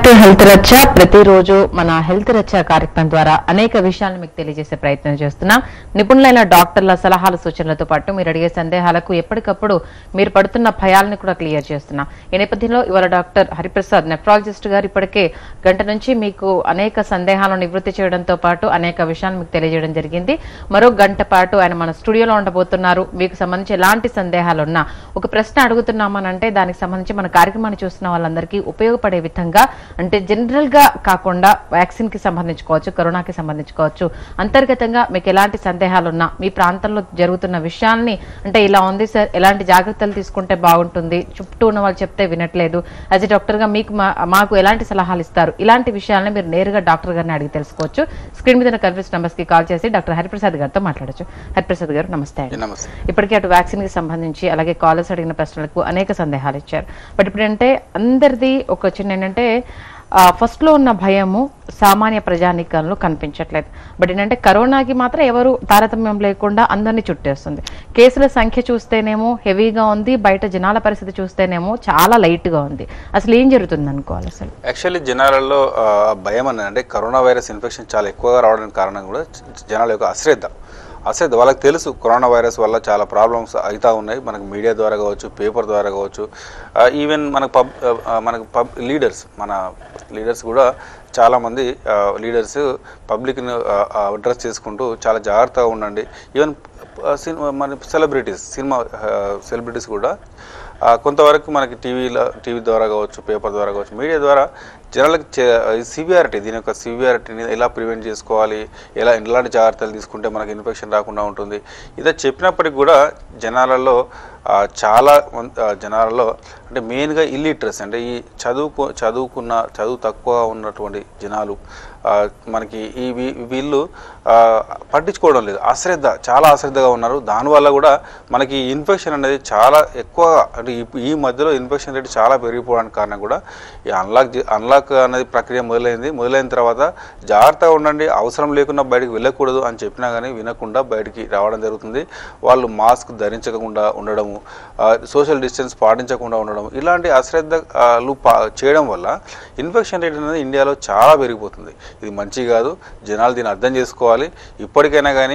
Back to health రచ్చ. ప్రతిరోజు మన హెల్త్ రచ్చ కార్యక్రమం ద్వారా అనేక విషయాలను మీకు తెలియజేసే ప్రయత్నం చేస్తున్నాం. నిపుణులైన డాక్టర్ల సలహాలు సూచనలతో పాటు మీరు అడిగే సందేహాలకు ఎప్పటికప్పుడు మీరు పడుతున్న భయాలను కూడా క్లియర్ చేస్తున్నాం. ఈ నేపథ్యంలో ఇవాళ డాక్టర్ హరిప్రసాద్ నెఫ్రాలజిస్ట్ గారు ఇప్పటికే గంట నుంచి మీకు అనేక సందేహాలను నివృత్తి చేయడంతో పాటు అనేక విషయాలు మీకు తెలియజేయడం జరిగింది. మరో గంట పాటు ఆయన మన స్టూడియోలో ఉండబోతున్నారు. మీకు సంబంధించి ఎలాంటి సందేహాలు ఉన్నా ఒక ప్రశ్న అడుగుతున్నామనంటే దానికి సంబంధించి మన కార్యక్రమాన్ని చూస్తున్న వాళ్ళందరికీ ఉపయోగపడే విధంగా, అంటే జనరల్ గా కాకుండా వ్యాక్సిన్ కి సంబంధించుకోవచ్చు, కరోనాకి సంబంధించుకోవచ్చు, అంతర్గతంగా మీకు ఎలాంటి సందేహాలున్నా మీ ప్రాంతంలో జరుగుతున్న విషయాల్ని, అంటే ఇలా ఉంది సార్, ఎలాంటి జాగ్రత్తలు తీసుకుంటే బాగుంటుంది, చుట్టూ ఉన్న వాళ్ళు చెప్తే వినట్లేదు, యాజ్ ఎ డాక్టర్ గా మీకు మాకు ఎలాంటి సలహాలు ఇస్తారు, ఇలాంటి విషయాలని మీరు నేరుగా డాక్టర్ గారిని అడిగి తెలుసుకోవచ్చు. స్క్రీన్ మీద కన్ఫరెన్స్ నంబర్స్ కి కాల్ చేసి డాక్టర్ హరిప్రసాద్ గారితో మాట్లాడచ్చు. హరిప్రసాద్ గారు నమస్తే. ఇప్పటికే అటు వ్యాక్సిన్ కి సంబంధించి అలాగే కాలర్స్ అడిగిన ప్రశ్నలకు అనేక సందేహాలు ఇచ్చారు. బట్ ఇప్పుడంటే అందరిది ఒక చిన్న ఏంటంటే ఫస్ట్ లో ఉన్న భయము సామాన్య ప్రజానీకంలో కనిపించట్లేదు. బట్ ఏంటంటే కరోనాకి మాత్రం ఎవరు తారతమ్యం లేకుండా అందరినీ చుట్టేస్తుంది. కేసుల సంఖ్య చూస్తేనేమో హెవీగా ఉంది, బయట జనాల పరిస్థితి చూస్తేనేమో చాలా లైట్ గా ఉంది. అసలు ఏం జరుగుతుంది అనుకోవాలి? అసలు యాక్చువల్లీ జనాలలో భయం అని అంటే కరోనా వైరస్ ఇన్ఫెక్షన్ చాలా ఎక్కువగా రావడానికి కారణం కూడా జనాల యొక్క అశ్రద్ధ. వాళ్ళకి తెలుసు కరోనా వైరస్ వల్ల చాలా ప్రాబ్లమ్స్ అవుతూ ఉన్నాయి. మనకు మీడియా ద్వారా కావచ్చు, పేపర్ ద్వారా కావచ్చు, ఈవెన్ మనకు లీడర్స్ కూడా చాలామంది లీడర్స్ పబ్లిక్ను అడ్రస్ చేసుకుంటూ చాలా జాగ్రత్తగా ఉండండి. ఈవెన్ మన సెలబ్రిటీస్ కూడా కొంతవరకు మనకి టీవీ ద్వారా కావచ్చు, పేపర్ ద్వారా కావచ్చు, మీడియా ద్వారా జనాలకు దీని యొక్క సివియారిటీని ఎలా ప్రివెంట్ చేసుకోవాలి, ఎలాంటి జాగ్రత్తలు తీసుకుంటే మనకి ఇన్ఫెక్షన్ రాకుండా ఉంటుంది, ఇదే చెప్పినప్పటికి కూడా జనాలలో అంటే మెయిన్గా ఇల్లిటరసీ, అంటే ఈ చదువు తక్కువ ఉన్నటువంటి జనాలు మనకి వీళ్ళు పట్టించుకోవడం లేదు, చాలా అశ్రద్ధగా ఉన్నారు. దానివల్ల కూడా మనకి ఇన్ఫెక్షన్ అనేది చాలా ఎక్కువగా, అంటే ఈ మధ్యలో ఇన్ఫెక్షన్ రేట్ చాలా పెరిగిపోవడానికి కారణం కూడా ఈ అన్లాక్ అనేది ప్రక్రియ మొదలైన తర్వాత జాగ్రత్తగా ఉండండి, అవసరం లేకుండా బయటకు వెళ్ళకూడదు అని చెప్పినా కానీ వినకుండా బయటికి రావడం జరుగుతుంది. వాళ్ళు మాస్క్ ధరించకుండా ఉండడము, సోషల్ డిస్టెన్స్ పాటించకుండా ఉండడం, ఇలాంటి అశ్రద్ధలు చేయడం వల్ల ఇన్ఫెక్షన్ రేట్ అనేది ఇండియాలో చాలా పెరిగిపోతుంది. ఇది మంచి కాదు. జనాలు దీన్ని అర్థం చేసుకోవాలి. ఇప్పటికైనా కానీ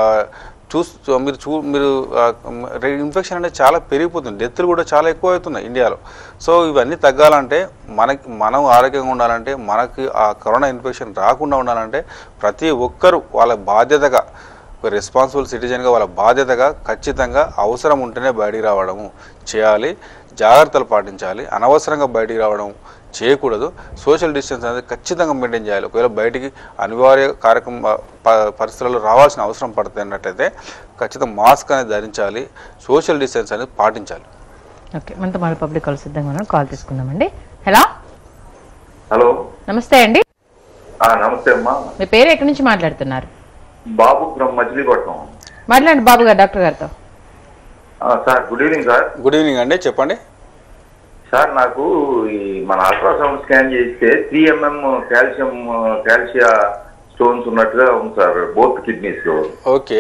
మీరు ఇన్ఫెక్షన్ అనేది చాలా పెరిగిపోతుంది, డెత్లు కూడా చాలా ఎక్కువ అవుతున్నాయి ఇండియాలో. సో ఇవన్నీ తగ్గాలంటే మనం ఆరోగ్యంగా ఉండాలంటే, మనకి ఆ కరోనా ఇన్ఫెక్షన్ రాకుండా ఉండాలంటే ప్రతి ఒక్కరూ వాళ్ళ బాధ్యతగా, ఒక రెస్పాన్సిబుల్ సిటిజన్గా వాళ్ళ బాధ్యతగా ఖచ్చితంగా అవసరం ఉంటేనే బయటికి రావడము చేయాలి, జాగ్రత్తలు పాటించాలి. అనవసరంగా బయటికి రావడం చేయకూడదు. సోషల్ డిస్టెన్స్ అనేది ఖచ్చితంగా మెయింటైన్ చేయాలి. ఒకవేళ బయటికి అనివార్య పరిస్థితుల్లో రావాల్సిన అవసరం పడుతున్నట్టయితే ఖచ్చితంగా మాస్క్ అనేది ధరించాలి, సోషల్ డిస్టెన్స్ అనేది పాటించాలి. ఓకే, మనతో మన పబ్లిక్ కాల్ సిద్ధంగా ఉన్నాం, కాల్ తీసుకుందామండి. హలో నమస్తే అండి. నమస్తే అమ్మా. మీ పేరు ఎక్కడి నుంచి మాట్లాడుతున్నారు? బాబు ఫ్రమ్ మచిలీపట్నం. మాట్లాడండి బాబు గారు డాక్టర్ గారితో. Sir good evening sir. Good evening అండి, చెప్పండి సార్. నాకు ఈ మన అల్ట్రాసౌండ్ స్కాన్ చేస్తే 3 mm కాల్షియా స్టోన్స్ ఉన్నట్టుగా ఉంది సార్, బోత్ కిడ్నీస్ లో. ఓకే.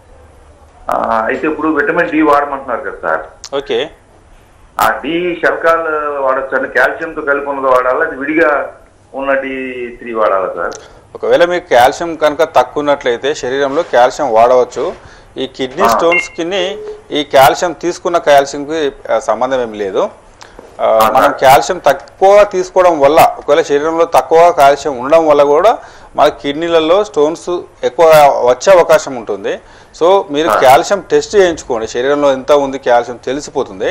అయితే ఇప్పుడు విటమిన్ డి వాడమంటున్నారు కదా సార్. ఓకే. ఆ డి శల్కాలు వాడచ్చు అండి, కాల్షియంతో కలిపి ఉన్నది వాడాలా, అది విడిగా ఉన్న D3 వాడాలా సార్? ఒకవేళ మీకు కాల్షియం కనుక తక్కువ ఉన్నట్లయితే శరీరంలో కాల్షియం వాడవచ్చు. ఈ కిడ్నీ స్టోన్స్కి ఈ కాల్షియం తీసుకున్న కాల్షియంకి సంబంధం ఏమి లేదు. మనం కాల్షియం తక్కువ తీసుకోవడం వల్ల, ఒకవేళ శరీరంలో తక్కువ కాల్షియం ఉండడం వల్ల కూడా మన కిడ్నీలలో స్టోన్స్ ఎక్కువ వచ్చే అవకాశం ఉంటుంది. సో మీరు కాల్షియం టెస్ట్ చేయించుకోండి, శరీరంలో ఎంత ఉంది కాల్షియం తెలిసిపోతుంది.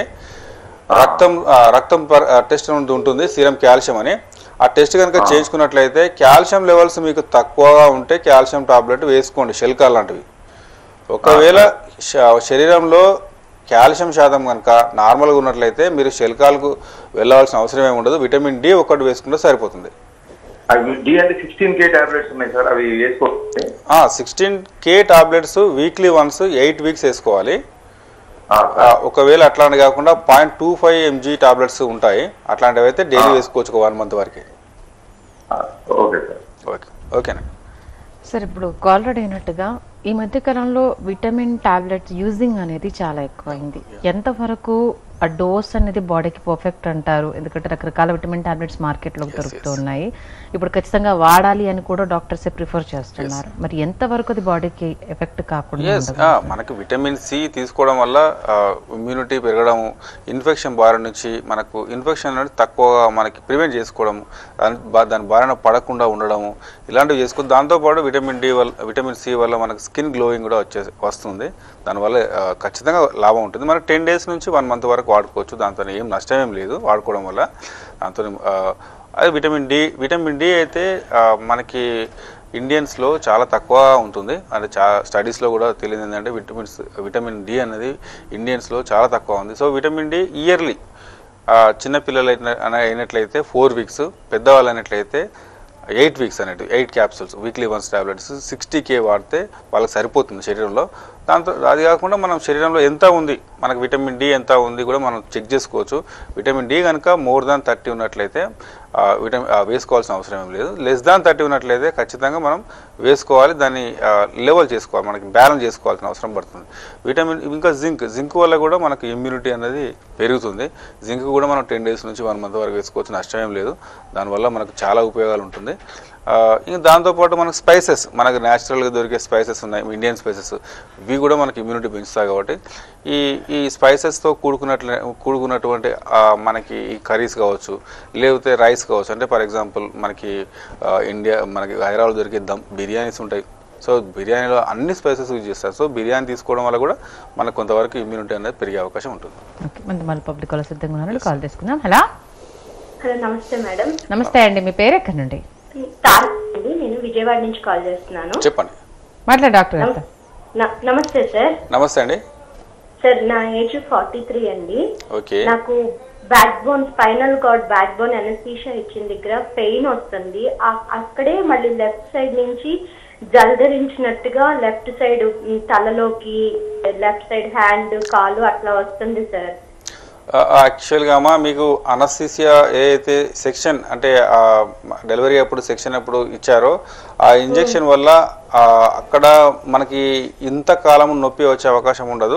రక్తం టెస్ట్ ఉంటుంది, సీరం కాల్షియం అని. ఆ టెస్ట్ కనుక చేయించుకున్నట్లయితే కాల్షియం లెవెల్స్ మీకు తక్కువగా ఉంటే కాల్షియం టాబ్లెట్ వేసుకోండి, షెల్కాల్ లాంటివి. ఒకవేళ శరీరంలో కాల్షియం శాతం కనుక నార్మల్గా ఉన్నట్లయితే మీరు షెల్కాల్కు వెళ్ళవలసిన అవసరం ఏమి ఉండదు, విటమిన్ డి ఒకటి వేసుకుంటే సరిపోతుంది. 16K టాబ్లెట్స్ ఉన్నాయి సార్, అవి వేసుకోవచ్చు. 16K tablets weekly once 8 weeks వేసుకోవాలి. ఒకవేళ అట్లాంటి కాకుండా 0.25 mg టాబ్లెట్స్ ఉంటాయి, అట్లాంటివి అయితే డైలీ వేసుకోవచ్చు, 1 month వరకు. ఓకేనా సార్? ఇప్పుడు కాలర్ అయినట్టుగా ఈ మధ్య కాలంలో విటమిన్ టాబ్లెట్స్ యూజింగ్ అనేది చాలా ఎక్కువైంది. ఎంతవరకు ఆ డోస్ అనేది బాడీకి పర్ఫెక్ట్ అంటారు, ఎందుకంటే రకరకాల విటమిన్ టాబ్లెట్స్ మార్కెట్లోకి దొరుకుతూ ఉన్నాయి. ఇప్పుడు ఖచ్చితంగా వాడాలి అని కూడా డాక్టర్సే ప్రిఫర్ చేస్తున్నారు. మరి ఎంత వరకు అది బాడీకి ఎఫెక్ట్ కాకుండా మనకి విటమిన్ సి తీసుకోవడం వల్ల ఇమ్యూనిటీ పెరగడం, ఇన్ఫెక్షన్ బారి నుంచి మనకు ఇన్ఫెక్షన్ అనేది తక్కువగా మనకి ప్రివెంట్ చేసుకోవడం, దాని బారిన పడకుండా ఉండడము ఇలాంటివి చేసుకో. దాంతోపాటు విటమిన్ సి వల్ల మనకు స్కిన్ గ్లోయింగ్ కూడా వస్తుంది. దానివల్ల ఖచ్చితంగా లాభం ఉంటుంది. మనకు 10 days నుంచి 1 month వరకు వాడుకోవచ్చు. దాంతో ఏం నష్టం ఏం లేదు వాడుకోవడం వల్ల. దాంతో అదే విటమిన్ డి అయితే మనకి ఇండియన్స్లో చాలా తక్కువ ఉంటుంది. అంటే స్టడీస్లో కూడా తెలియదు ఏంటంటే విటమిన్ డి అనేది ఇండియన్స్లో చాలా తక్కువ ఉంది. సో విటమిన్ డి ఇయర్లీ చిన్నపిల్లలు అయినట్లయితే 4 weeks, పెద్దవాళ్ళు అయినట్లయితే 8 weeks అనేవి 8 capsules వీక్లీ 1 టాబ్లెట్స్ 60K వాడితే వాళ్ళకి సరిపోతుంది శరీరంలో. దాంతో అది కాకుండా మనం శరీరంలో ఎంత ఉంది, మనకు విటమిన్ డి ఎంత ఉంది కూడా మనం చెక్ చేసుకోవచ్చు. విటమిన్ డి కనుక మోర్ దాన్ 30 ఉన్నట్లయితే వేసుకోవాల్సిన అవసరం ఏం లేదు. లెస్ దాన్ 30 ఉన్నట్లయితే ఖచ్చితంగా మనం వేసుకోవాలి. దాన్ని లెవెల్ చేసుకోవాలి, మనకి బ్యాలెన్స్ చేసుకోవాల్సిన అవసరం పడుతుంది. ఇంకా జింక్ వల్ల కూడా మనకు ఇమ్యూనిటీ అనేది పెరుగుతుంది. జింక్ కూడా మనం 10 days నుంచి 1 month వరకు వేసుకోవచ్చు, నష్టం ఏం లేదు. దానివల్ల మనకు చాలా ఉపయోగాలు ఉంటుంది. ఇంకా దాంతోపాటు మనకు స్పైసెస్, మనకు న్యాచురల్గా దొరికే స్పైసెస్ ఉన్నాయి, ఇండియన్ స్పైసెస్, ఇవి కూడా మనకి ఇమ్యూనిటీ పెంచుతాయి. కాబట్టి ఈ స్పైసెస్తో కూడుకున్నటువంటి మనకి ఈ కర్రీస్ కావచ్చు, లేకపోతే రైస్ కావచ్చు. అంటే ఫర్ ఎగ్జాంపుల్ మనకి మనకి హైదరాబాద్ దొరికే బిర్యానీస్ ఉంటాయి. సో బిర్యానీలో అన్ని స్పైసెస్ యూజ్ చేస్తారు. సో బిర్యానీ తీసుకోవడం వల్ల కూడా మనకు కొంతవరకు ఇమ్యూనిటీ అనేది పెరిగే అవకాశం ఉంటుంది. పబ్లిక్ కాల్ సిద్ధంగా ఉన్నారు, కాల్ తీసుకుందాం. హలో నమస్తే మేడం. నమస్తే అండి, మీ పేరు ఎక్కడి నుండి? నేను విజయవాడ నుంచి కాల్ చేస్తున్నాను. చెప్పండి, మాట్లాడు డాక్టర్ గారు. నమస్తే సార్. నమస్తే అండి సార్, నా ఏజ్ 43 అండి. ఓకే. నాకు back bone, spinal cord back bone anesthesia ఇచ్చిన దగ్గర పెయిన్ వస్తుంది. అక్కడే మళ్ళీ లెఫ్ట్ సైడ్ నుంచి జలధరించినట్టుగా లెఫ్ట్ సైడ్ తలలోకి, లెఫ్ట్ సైడ్ హ్యాండ్, కాలు అట్లా వస్తుంది సార్. యాక్చువల్గా అమ్మా మీకు అనస్థీసియా ఏదైతే సెక్షన్ అంటే డెలివరీ అప్పుడు సెక్షన్ అప్పుడు ఇచ్చారో ఆ ఇంజెక్షన్ వల్ల అక్కడ మనకి ఇంతకాలం నొప్పి వచ్చే అవకాశం ఉండదు.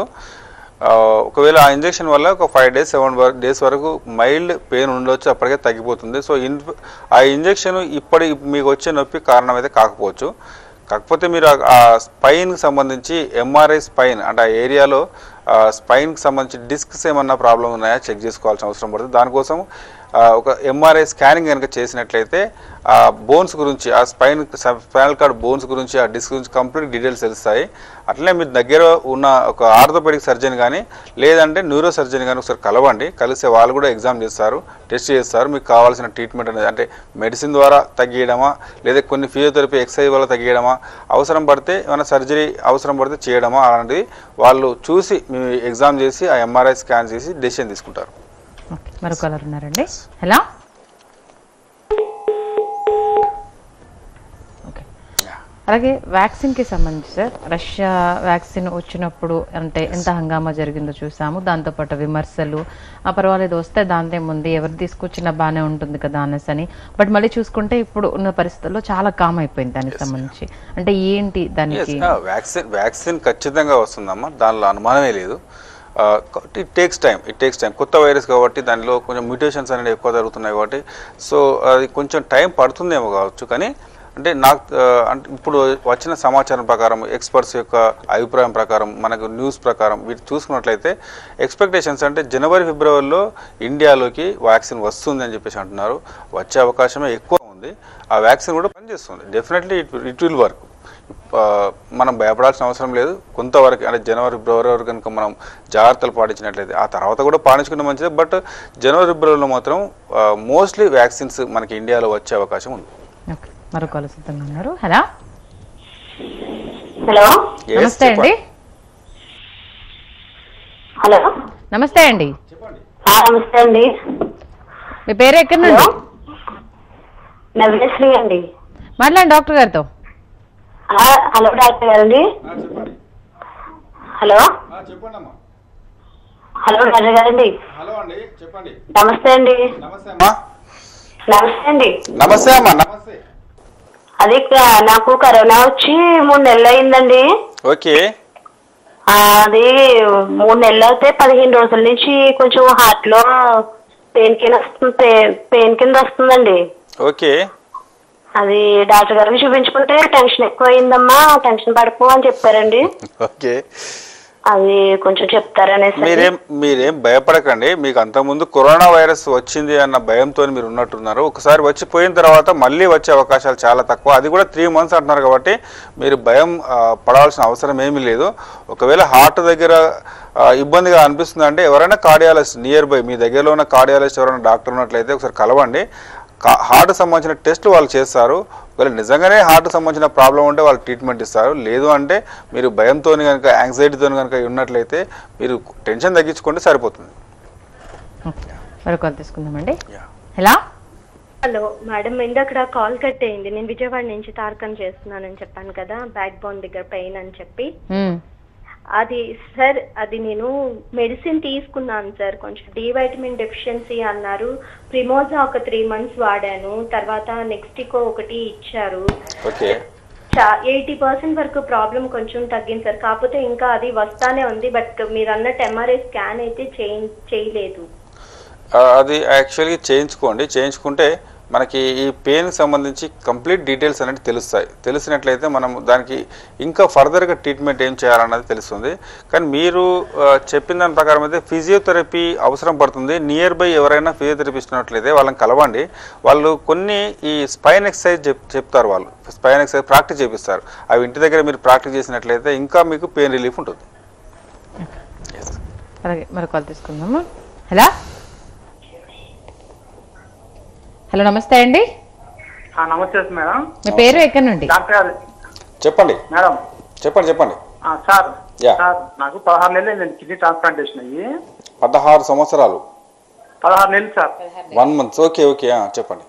ఒకవేళ ఆ ఇంజెక్షన్ వల్ల ఒక 5 days 7 days వరకు మైల్డ్ పెయిన్ ఉండవచ్చు, అప్పటికే తగ్గిపోతుంది. సో ఆ ఇంజెక్షన్ మీకు వచ్చే నొప్పి కారణం అయితే కాకపోవచ్చు. కాకపోతే మీరు ఆ స్పైన్కి సంబంధించి ఎంఆర్ఐ స్పైన్ అంటే ఆ ఏరియాలో స్పైన్కి సంబంధించి డిస్క్స్ ఏమన్నా ప్రాబ్లం ఉన్నాయా చెక్ చేసుకోవాల్సిన అవసరం పడుతుంది. దానికోసం ఒక ఎంఆర్ఐ స్కానింగ్ కనుక చేసినట్లయితే ఆ బోన్స్ గురించి, ఆ స్పైనల్ కార్డ్ బోన్స్ గురించి, ఆ డిస్క్ గురించి కంప్లీట్ డీటెయిల్స్ తెలుస్తాయి. అట్లనే మీ దగ్గర ఉన్న ఒక ఆర్థోపెడిక్ సర్జన్ కానీ లేదంటే న్యూరో సర్జన్ కానీ ఒకసారి కలవండి. కలిస్తే వాళ్ళు కూడా ఎగ్జామ్ చేస్తారు, టెస్ట్ చేస్తారు. మీకు కావాల్సిన ట్రీట్మెంట్ అనేది అంటే మెడిసిన్ ద్వారా తగ్గియడమా, లేదా కొన్ని ఫిజియోథెరపీ ఎక్సర్సైజ్ వల్ల తగ్గియడమా, అవసరం పడితే ఏమైనా సర్జరీ అవసరం పడితే చేయడమా అలాంటివి వాళ్ళు చూసి మీ ఎగ్జామ్ చేసి ఆ ఎంఆర్ఐ స్కాన్ చేసి డెసిషన్ తీసుకుంటారు. మరొక కాలర్ ఉన్నారండి. హలో, అలాగే వ్యాక్సిన్కి సంబంధించి సార్, రష్యా వ్యాక్సిన్ వచ్చినప్పుడు అంటే ఎంత హంగామా జరిగిందో చూసాము. దాంతోపాటు విమర్శలు, పర్వాలేదు వస్తే దాంతో ముందు ఎవరు తీసుకొచ్చినా బాగానే ఉంటుంది కదా అనేసి. బట్ మళ్ళీ చూసుకుంటే ఇప్పుడు ఉన్న పరిస్థితుల్లో చాలా కామ్ అయిపోయింది దానికి సంబంధించి. అంటే ఏంటి దానికి? వ్యాక్సిన్ ఖచ్చితంగా వస్తుందమ్మా, దానిలో అనుమానమే లేదు. It takes time. కొత్త వైరస్ కాబట్టి దానిలో కొంచెం మ్యూటేషన్స్ అనేవి ఎక్కువ జరుగుతున్నాయి కాబట్టి సో అది కొంచెం టైం పడుతుందేమో కావచ్చు. కానీ అంటే అంటే ఇప్పుడు వచ్చిన సమాచారం ప్రకారం, ఎక్స్పర్ట్స్ యొక్క అభిప్రాయం ప్రకారం, మనకు న్యూస్ ప్రకారం వీటి చూసుకున్నట్లయితే ఎక్స్పెక్టేషన్స్ అంటే జనవరి ఫిబ్రవరిలో ఇండియాలోకి వ్యాక్సిన్ వస్తుంది అని చెప్పేసి అంటున్నారు. వచ్చే అవకాశమే ఎక్కువ ఉంది. ఆ వ్యాక్సిన్ కూడా పనిచేస్తుంది. Definitely it will work. మనం భయపడాల్సిన అవసరం లేదు. కొంతవరకు అంటే జనవరి ఫిబ్రవరి వరకు కనుక మనం జాగ్రత్తలు పాటించినట్లయితే, ఆ తర్వాత కూడా పాటించుకుంటే మంచిదే. బట్ జనవరి ఫిబ్రవరిలో మాత్రం మోస్ట్లీ వ్యాక్సిన్స్ మనకి ఇండియాలో వచ్చే అవకాశం ఉంది. మరో కాల్ సిద్ధంగా ఉన్నారు. హలో హలో, నమస్తే అండి. హలో, నమస్తే అండి. నమస్తే అండి. మీ పేరు ఎక్కడి నుండి? నవ్యశ్రీ అండి. మాట్లాడండి డాక్టర్ గారితో. హలో డాక్టర్ గారండి. హలో హలో డాక్టర్ గారండి. నమస్తే అండి. నమస్తే అండి. నమస్తే అమ్మా. నమస్తే. అది నాకు కరోనా వచ్చి 3 నెలలు అయిందండి. ఓకే. అది 3 నెలలు అయితే 15 రోజుల నుంచి కొంచెం హార్ట్ లో పెయిన్ కింద వస్తుందండి. ఓకే. అది డాక్టర్ గారికి చూపించుకుంటే టెన్షన్ ఎక్కువ అయిందమ్మా, టెన్షన్ పడిపో అని చెప్పారండి. ఓకే. అది కొంచెం చెప్తారనేసి. మీరేం భయపడకండి. మీకు అంతకుముందు కరోనా వైరస్ వచ్చింది అన్న భయంతో మీరు ఉన్నట్టున్నారు. ఒకసారి వచ్చిపోయిన తర్వాత మళ్ళీ వచ్చే అవకాశాలు చాలా తక్కువ. అది కూడా 3 months అంటున్నారు కాబట్టి మీరు భయం పడాల్సిన అవసరం ఏమీ లేదు. ఒకవేళ హార్ట్ దగ్గర ఇబ్బందిగా అనిపిస్తుంది అంటే ఎవరైనా కార్డియాలజిస్ట్ నియర్ బై మీ దగ్గరలో ఉన్న కార్డియాలజిస్ట్ ఎవరైనా డాక్టర్ ఉన్నట్లయితే ఒకసారి కలవండి. హార్ట్ సంబంధించిన టెస్టులు వాళ్ళు చేస్తారు. ఒకవేళ నిజంగానే హార్ట్ సంబంధించిన ప్రాబ్లం ఉంటే వాళ్ళు ట్రీట్మెంట్ ఇస్తారు. లేదు అంటే మీరు భయంతో కనుక యాంగ్జైటీతో కనుక ఉన్నట్లయితే మీరు టెన్షన్ తగ్గించుకుంటే సరిపోతుంది. తీసుకుందామండి. హలో హలో మేడం, ఇందాక కాల్ కట్ అయింది. నేను విజయవాడ నుంచి తారకం చేస్తున్నానని చెప్పాను కదా, బ్యాక్ బోన్ దగ్గర పెయిన్ అని చెప్పి. అది సార్, అది నేను మెడిసిన్ తీసుకున్నాను సార్. కొంచెం డి వైటమిన్ డెఫిషియన్సీ అన్నారు. ప్రిమోజా ఒక 3 months వాడాను. తర్వాత నెక్స్టికో ఒకటి ఇచ్చారు. 80% వరకు ప్రాబ్లం కొంచెం తగ్గింది సార్. కాకపోతే ఇంకా అది వస్తానే ఉంది. బట్ మీరు అన్నట్టు ఎంఆర్ఐ స్కాన్ అయితే చేయలేదు. అది యాక్చువల్గా చేయించుకుంటే మనకి ఈ పెయిన్కి సంబంధించి కంప్లీట్ డీటెయిల్స్ అనేది తెలుస్తాయి. తెలిసినట్లయితే మనం దానికి ఇంకా ఫర్దర్గా ట్రీట్మెంట్ ఏం చేయాలన్నది తెలుస్తుంది. కానీ మీరు చెప్పిన దాని ప్రకారం అయితే ఫిజియోథెరపీ అవసరం పడుతుంది. నియర్ బై ఎవరైనా ఫిజియోథెరపిస్ట్ ఉన్నట్లయితే వాళ్ళని కలవండి. వాళ్ళు కొన్ని ఈ స్పైన్ ఎక్సర్సైజ్ చెప్తారు. వాళ్ళు స్పైన్ ఎక్సర్సైజ్ ప్రాక్టీస్ చేపిస్తారు. అవి ఇంటి దగ్గర మీరు ప్రాక్టీస్ చేసినట్లయితే ఇంకా మీకు పెయిన్ రిలీఫ్ ఉంటుంది. అలాగే మరి కాల్ తీసుకుందాము. హలో హలో నమస్తే అండి. నమస్తే మేడం. మీ పేరు ఎక్కడి నుండి? చెప్పండి మేడం. చెప్పండి. సార్ నాకు 16 నెలలు కిడ్నీ ట్రాన్స్ప్లాంటేషన్ అయ్యి. 16 సంవత్సరాలు? 16 నెలలు సార్. 1 month. ఓకే. చెప్పండి.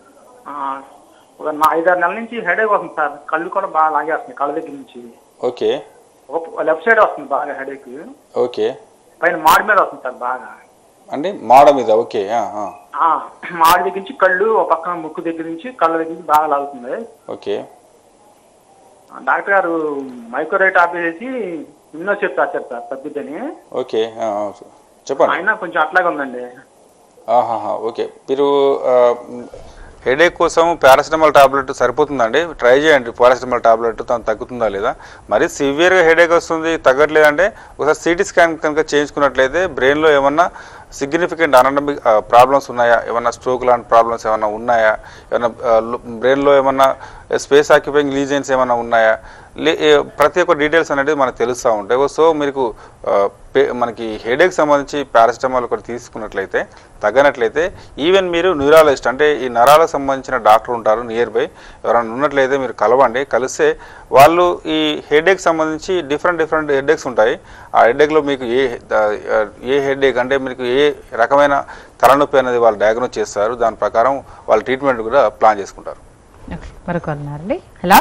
ఒక 5-6 నెలల నుంచి హెడేక్ వస్తుంది సార్. కళ్ళు కూడా బాగా లాగేస్తుంది కళ్ళ దగ్గర నుంచి. ఓకే. లెఫ్ట్ సైడ్ వస్తుంది బాగా హెడేక్. ఓకే. పైన మాడి మీద వస్తుంది సార్ బాగా. అంటే మాడ మీద? ఓకే. మాడి దగ్గర నుంచి కళ్ళు, ఒక పక్కన ముక్కు దగ్గర నుంచి కళ్ళ దగ్గర నుంచి బాగా లాగుతుంది. ఓకే. డాక్టర్ గారు మైక్రోరైట్ ఆపేసి ఇమ్యూనోసెప్ట్ రాశారు సార్ తగ్గుద్దని. ఓకే. చెప్పండి. అయినా కొంచెం అట్లాగే ఉందండి. ఓకే. మీరు హెడేక్ కోసం పారాసిటమాల్ టాబ్లెట్ సరిపోతుందండి. ట్రై చేయండి పారాసిటమాల్ టాబ్లెట్ తగ్గుతుందా లేదా. మరి సివియర్గా హెడేక్ వస్తుంది తగ్గట్లేదంటే ఒకసారి సిటీ స్కాన్ కనుక చేయించుకున్నట్లయితే బ్రెయిన్లో ఏమన్నా సిగ్నిఫికెంట్ అనాటమిక్ ప్రాబ్లమ్స్ ఉన్నాయా, ఏమన్నా స్ట్రోక్ లాంటి ప్రాబ్లమ్స్ ఏమన్నా ఉన్నాయా, ఏమన్నా బ్రెయిన్లో ఏమన్నా స్పేస్ ఆక్యుపైయింగ్ లీజన్స్ ఏమన్నా ఉన్నాయా, ప్రతి ఒక్క డీటెయిల్స్ అనేది మనకు తెలుస్తూ ఉంటాయి. సో మీకు మనకి హెడేక్ సంబంధించి పారాసిటమాల్ ఒకటి తీసుకున్నట్లయితే తగ్గనట్లయితే ఈవెన్ మీరు న్యూరాలజిస్ట్ అంటే ఈ నరాలకు సంబంధించిన డాక్టర్ ఉంటారు నియర్ బై, ఎవరైనా ఉన్నట్లయితే మీరు కలవండి. కలిస్తే వాళ్ళు ఈ హెడేక్ సంబంధించి డిఫరెంట్ హెడేక్స్ ఉంటాయి. ఆ హెడేక్లో మీకు ఏ హెడేక్ అంటే మీకు ఏ రకమైన తలనొప్పి అనేది వాళ్ళు డయాగ్నోస్ చేస్తారు. దాని ప్రకారం వాళ్ళ ట్రీట్మెంట్ కూడా ప్లాన్ చేసుకుంటారు. Hello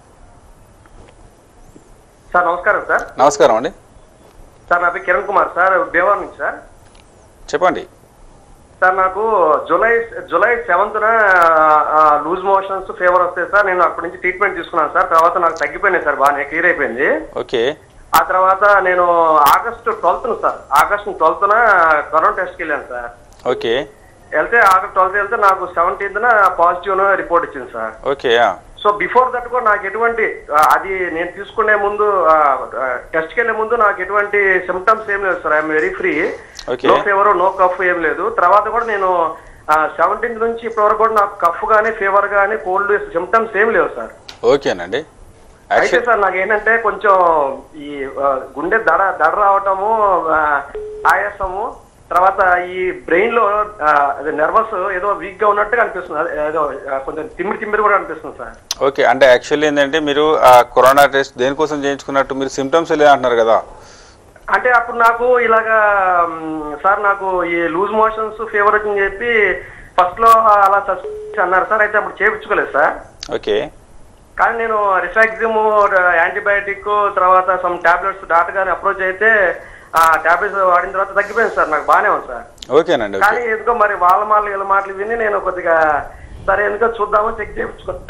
sir. నమస్కారం సార్. నమస్కారం అండి. సార్ నా పేరు కిరణ్ కుమార్ సార్, దేవార్ నుంచి సార్. చెప్పండి సార్. నాకు July 7th loose motions fever వస్తాయి సార్. నేను అప్పటి నుంచి ట్రీట్మెంట్ తీసుకున్నాను సార్. తర్వాత నాకు తగ్గిపోయినాయి సార్, బాగా క్లియర్ అయిపోయింది. ఓకే. ఆ తర్వాత నేను ఆగస్టు 12th కరోనా టెస్ట్కి వెళ్ళాను సార్. ఓకే. వెళ్తే ఆగస్ట్ 12th వెళ్తే నాకు 17th పాజిటివ్ రిపోర్ట్ ఇచ్చింది sir. Okay. So before that కూడా నాకు ఎటువంటి అది నేను తీసుకునే ముందు టెస్ట్కి వెళ్ళే ముందు నాకు ఎటువంటి సిమ్టమ్స్ ఏం లేదు sir. I'm very free. No fever, no cough ఏం లేదు. తర్వాత కూడా నేను 17th నుంచి ఇప్పటి వరకు కూడా నాకు కఫ్ గానీ ఫీవర్ గానీ కోల్డ్ సిమ్టమ్స్ ఏం లేవు సార్. ఓకేనండి. అయితే సార్ నాకు ఏంటంటే కొంచెం ఈ గుండె దడ రావటము, ఆయాసము, తర్వాత ఈ బ్రెయిన్ లో నర్వస్ ఏదో వీక్ గా ఉన్నట్టుగా అనిపిస్తుంది. ఏదో కొంచెం తిమ్మిరి కూడా అనిపిస్తుంది సార్. ఓకే. అంటే యాక్చువల్లీ ఏంటంటే మీరు ఆ కరోనా టెస్ట్ దేనికోసం చేయించుకున్నట్టు మీరు సిమ్టమ్స్ ఎలా అంటున్నారు కదా. అంటే అప్పుడు నాకు ఇలాగా సార్ నాకు ఈ లూజ్ మోషన్స్ ఫీవర్ అని చెప్పి ఫస్ట్ లో అలా అన్నారు సార్. అయితే అప్పుడు చేయించుకోలేదు సార్. ఓకే. కానీ నేను రిఫాక్సిమ్ యాంటీబయాటిక్ తర్వాత సమ్ టాబ్లెట్స్ డాక్టర్ గారిని అప్రోచ్ అయితే ఆ టాబ్లెట్స్ వాడిన తర్వాత తగ్గిపోయింది సార్. నాకు బాగానే ఉంది సార్. ఓకేనండి. కానీ ఎందుకో మరి వాళ్ళ మాటలు విని నేను కొద్దిగా సరే ఎందుకో చూద్దామని చెక్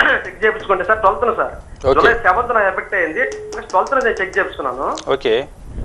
చేయించుకుంటే sir 12th sir. July 7th effect అయింది. 12th నేను చెక్ చేయించుకున్నాను. ఓకే.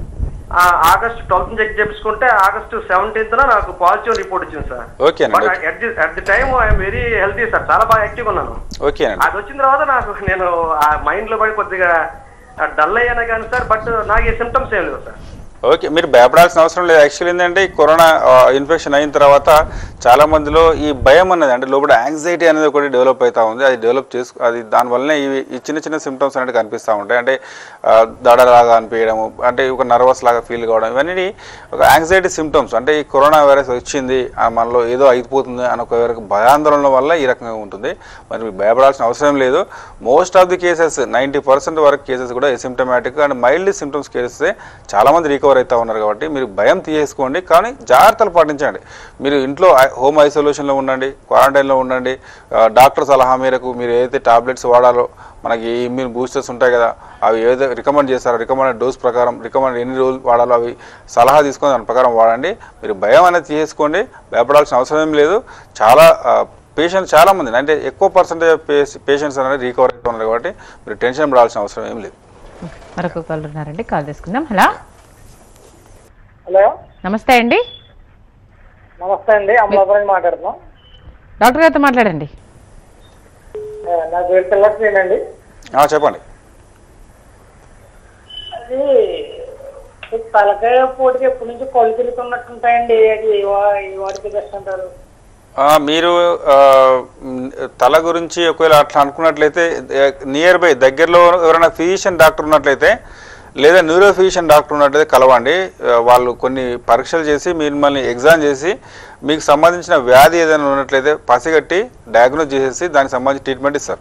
ఆగస్ట్ 12 చెక్ చేయించుకుంటే ఆగస్ట్ 17th నాకు పాజిటివ్ రిపోర్ట్ వచ్చింది sir. But at the time I'm very healthy sir, చాలా బాగా యాక్టివ్ ఉన్నాను. అది వచ్చిన తర్వాత నేను ఆ మైండ్ లో పడి కొద్దిగా డల్ అయ్యాను కానీ సార్, బట్ నాకు ఏ సిమ్టమ్స్ ఏం లేవు సార్. ఓకే, మీరు భయపడాల్సిన అవసరం లేదు. యాక్చువల్ ఏంటంటే ఈ కరోనా ఇన్ఫెక్షన్ అయిన తర్వాత చాలా మందిలో ఈ భయం అన్నది అంటే లోపల యాంగ్జైటీ అనేది ఒకటి డెవలప్ అవుతూ ఉంది. అది డెవలప్ అది దానివల్లనే ఈ చిన్న చిన్న సిమ్టమ్స్ అనేవి కనిపిస్తూ ఉంటాయి. అంటే దడలాగా అనిపించడము, అంటే ఒక నర్వస్ లాగా ఫీల్ కావడం, ఇవన్నీ ఒక యాంగ్జైటీ సిమ్టమ్స్. అంటే ఈ కరోనా వైరస్ వచ్చింది మనలో ఏదో అయిపోతుంది అని ఒక భయాందోళన వల్ల ఈ రకంగా ఉంటుంది. మరి మీకు భయపడాల్సిన అవసరం లేదు. మోస్ట్ ఆఫ్ ది కేసెస్ 90% వరకు కేసెస్ కూడా asymptomatic and mild symptoms cases చాలామంది రికవర్ అవుతా ఉన్నారు. కాబట్టి మీరు భయం తీసేసుకోండి, కానీ జాగ్రత్తలు పాటించండి. మీరు ఇంట్లో హోమ్ ఐసోలేషన్లో ఉండండి, క్వారంటైన్లో ఉండండి. డాక్టర్ సలహా మేరకు మీరు ఏదైతే టాబ్లెట్స్ వాడాలో, మనకి ఇమ్యూన్ బూస్టర్స్ ఉంటాయి కదా, అవి ఏదైతే రికమెండ్ చేస్తారో రికమెండెడ్ డోస్ ప్రకారం రికమెండ్ ఎన్ని రోజులు వాడాలో అవి సలహా తీసుకొని దాని ప్రకారం వాడండి. మీరు భయం అనేది తీసేసుకోండి, భయపడాల్సిన అవసరం ఏం లేదు. పేషెంట్స్ చాలామంది అంటే ఎక్కువ పర్సెంటేజ్ పేషెంట్స్ అనేది రికవర్ అవుతూ ఉన్నారు. కాబట్టి మీరు టెన్షన్ పడాల్సిన అవసరం ఏం లేదు. మరొక కాల్ ఉన్నారండి, కాల్ తీసుకుందాం. హలో హలో, నమస్తే అండి. నమస్తే అండి, అమలాపురం మాట్లాడుతున్నాం. డాక్టర్ గారితో మాట్లాడండి. నా పేరు తెల్లక్ష్మేనండి. చెప్పండి. అది తలకాయ పోటీకి ఎప్పటి నుంచి కళ్ళు తిరుగుతున్నట్టుంటాయండి, అది వాడికి బెస్ట్ అంటారు? మీరు తల గురించి ఒకవేళ అట్లా అనుకున్నట్లయితే నియర్ బై దగ్గరలో ఎవరైనా ఫిజిషియన్ డాక్టర్ ఉన్నట్లయితే లేదా న్యూరో ఫిజిషియన్ డాక్టర్ ఉన్నట్లయితే కలవండి. వాళ్ళు కొన్ని పరీక్షలు చేసి మిమ్మల్ని ఎగ్జామ్ చేసి మీకు సంబంధించిన వ్యాధి ఏదైనా ఉన్నట్లయితే పసిగట్టి డయాగ్నోజ్ చేసేసి దానికి సంబంధించి ట్రీట్మెంట్ ఇస్తారు.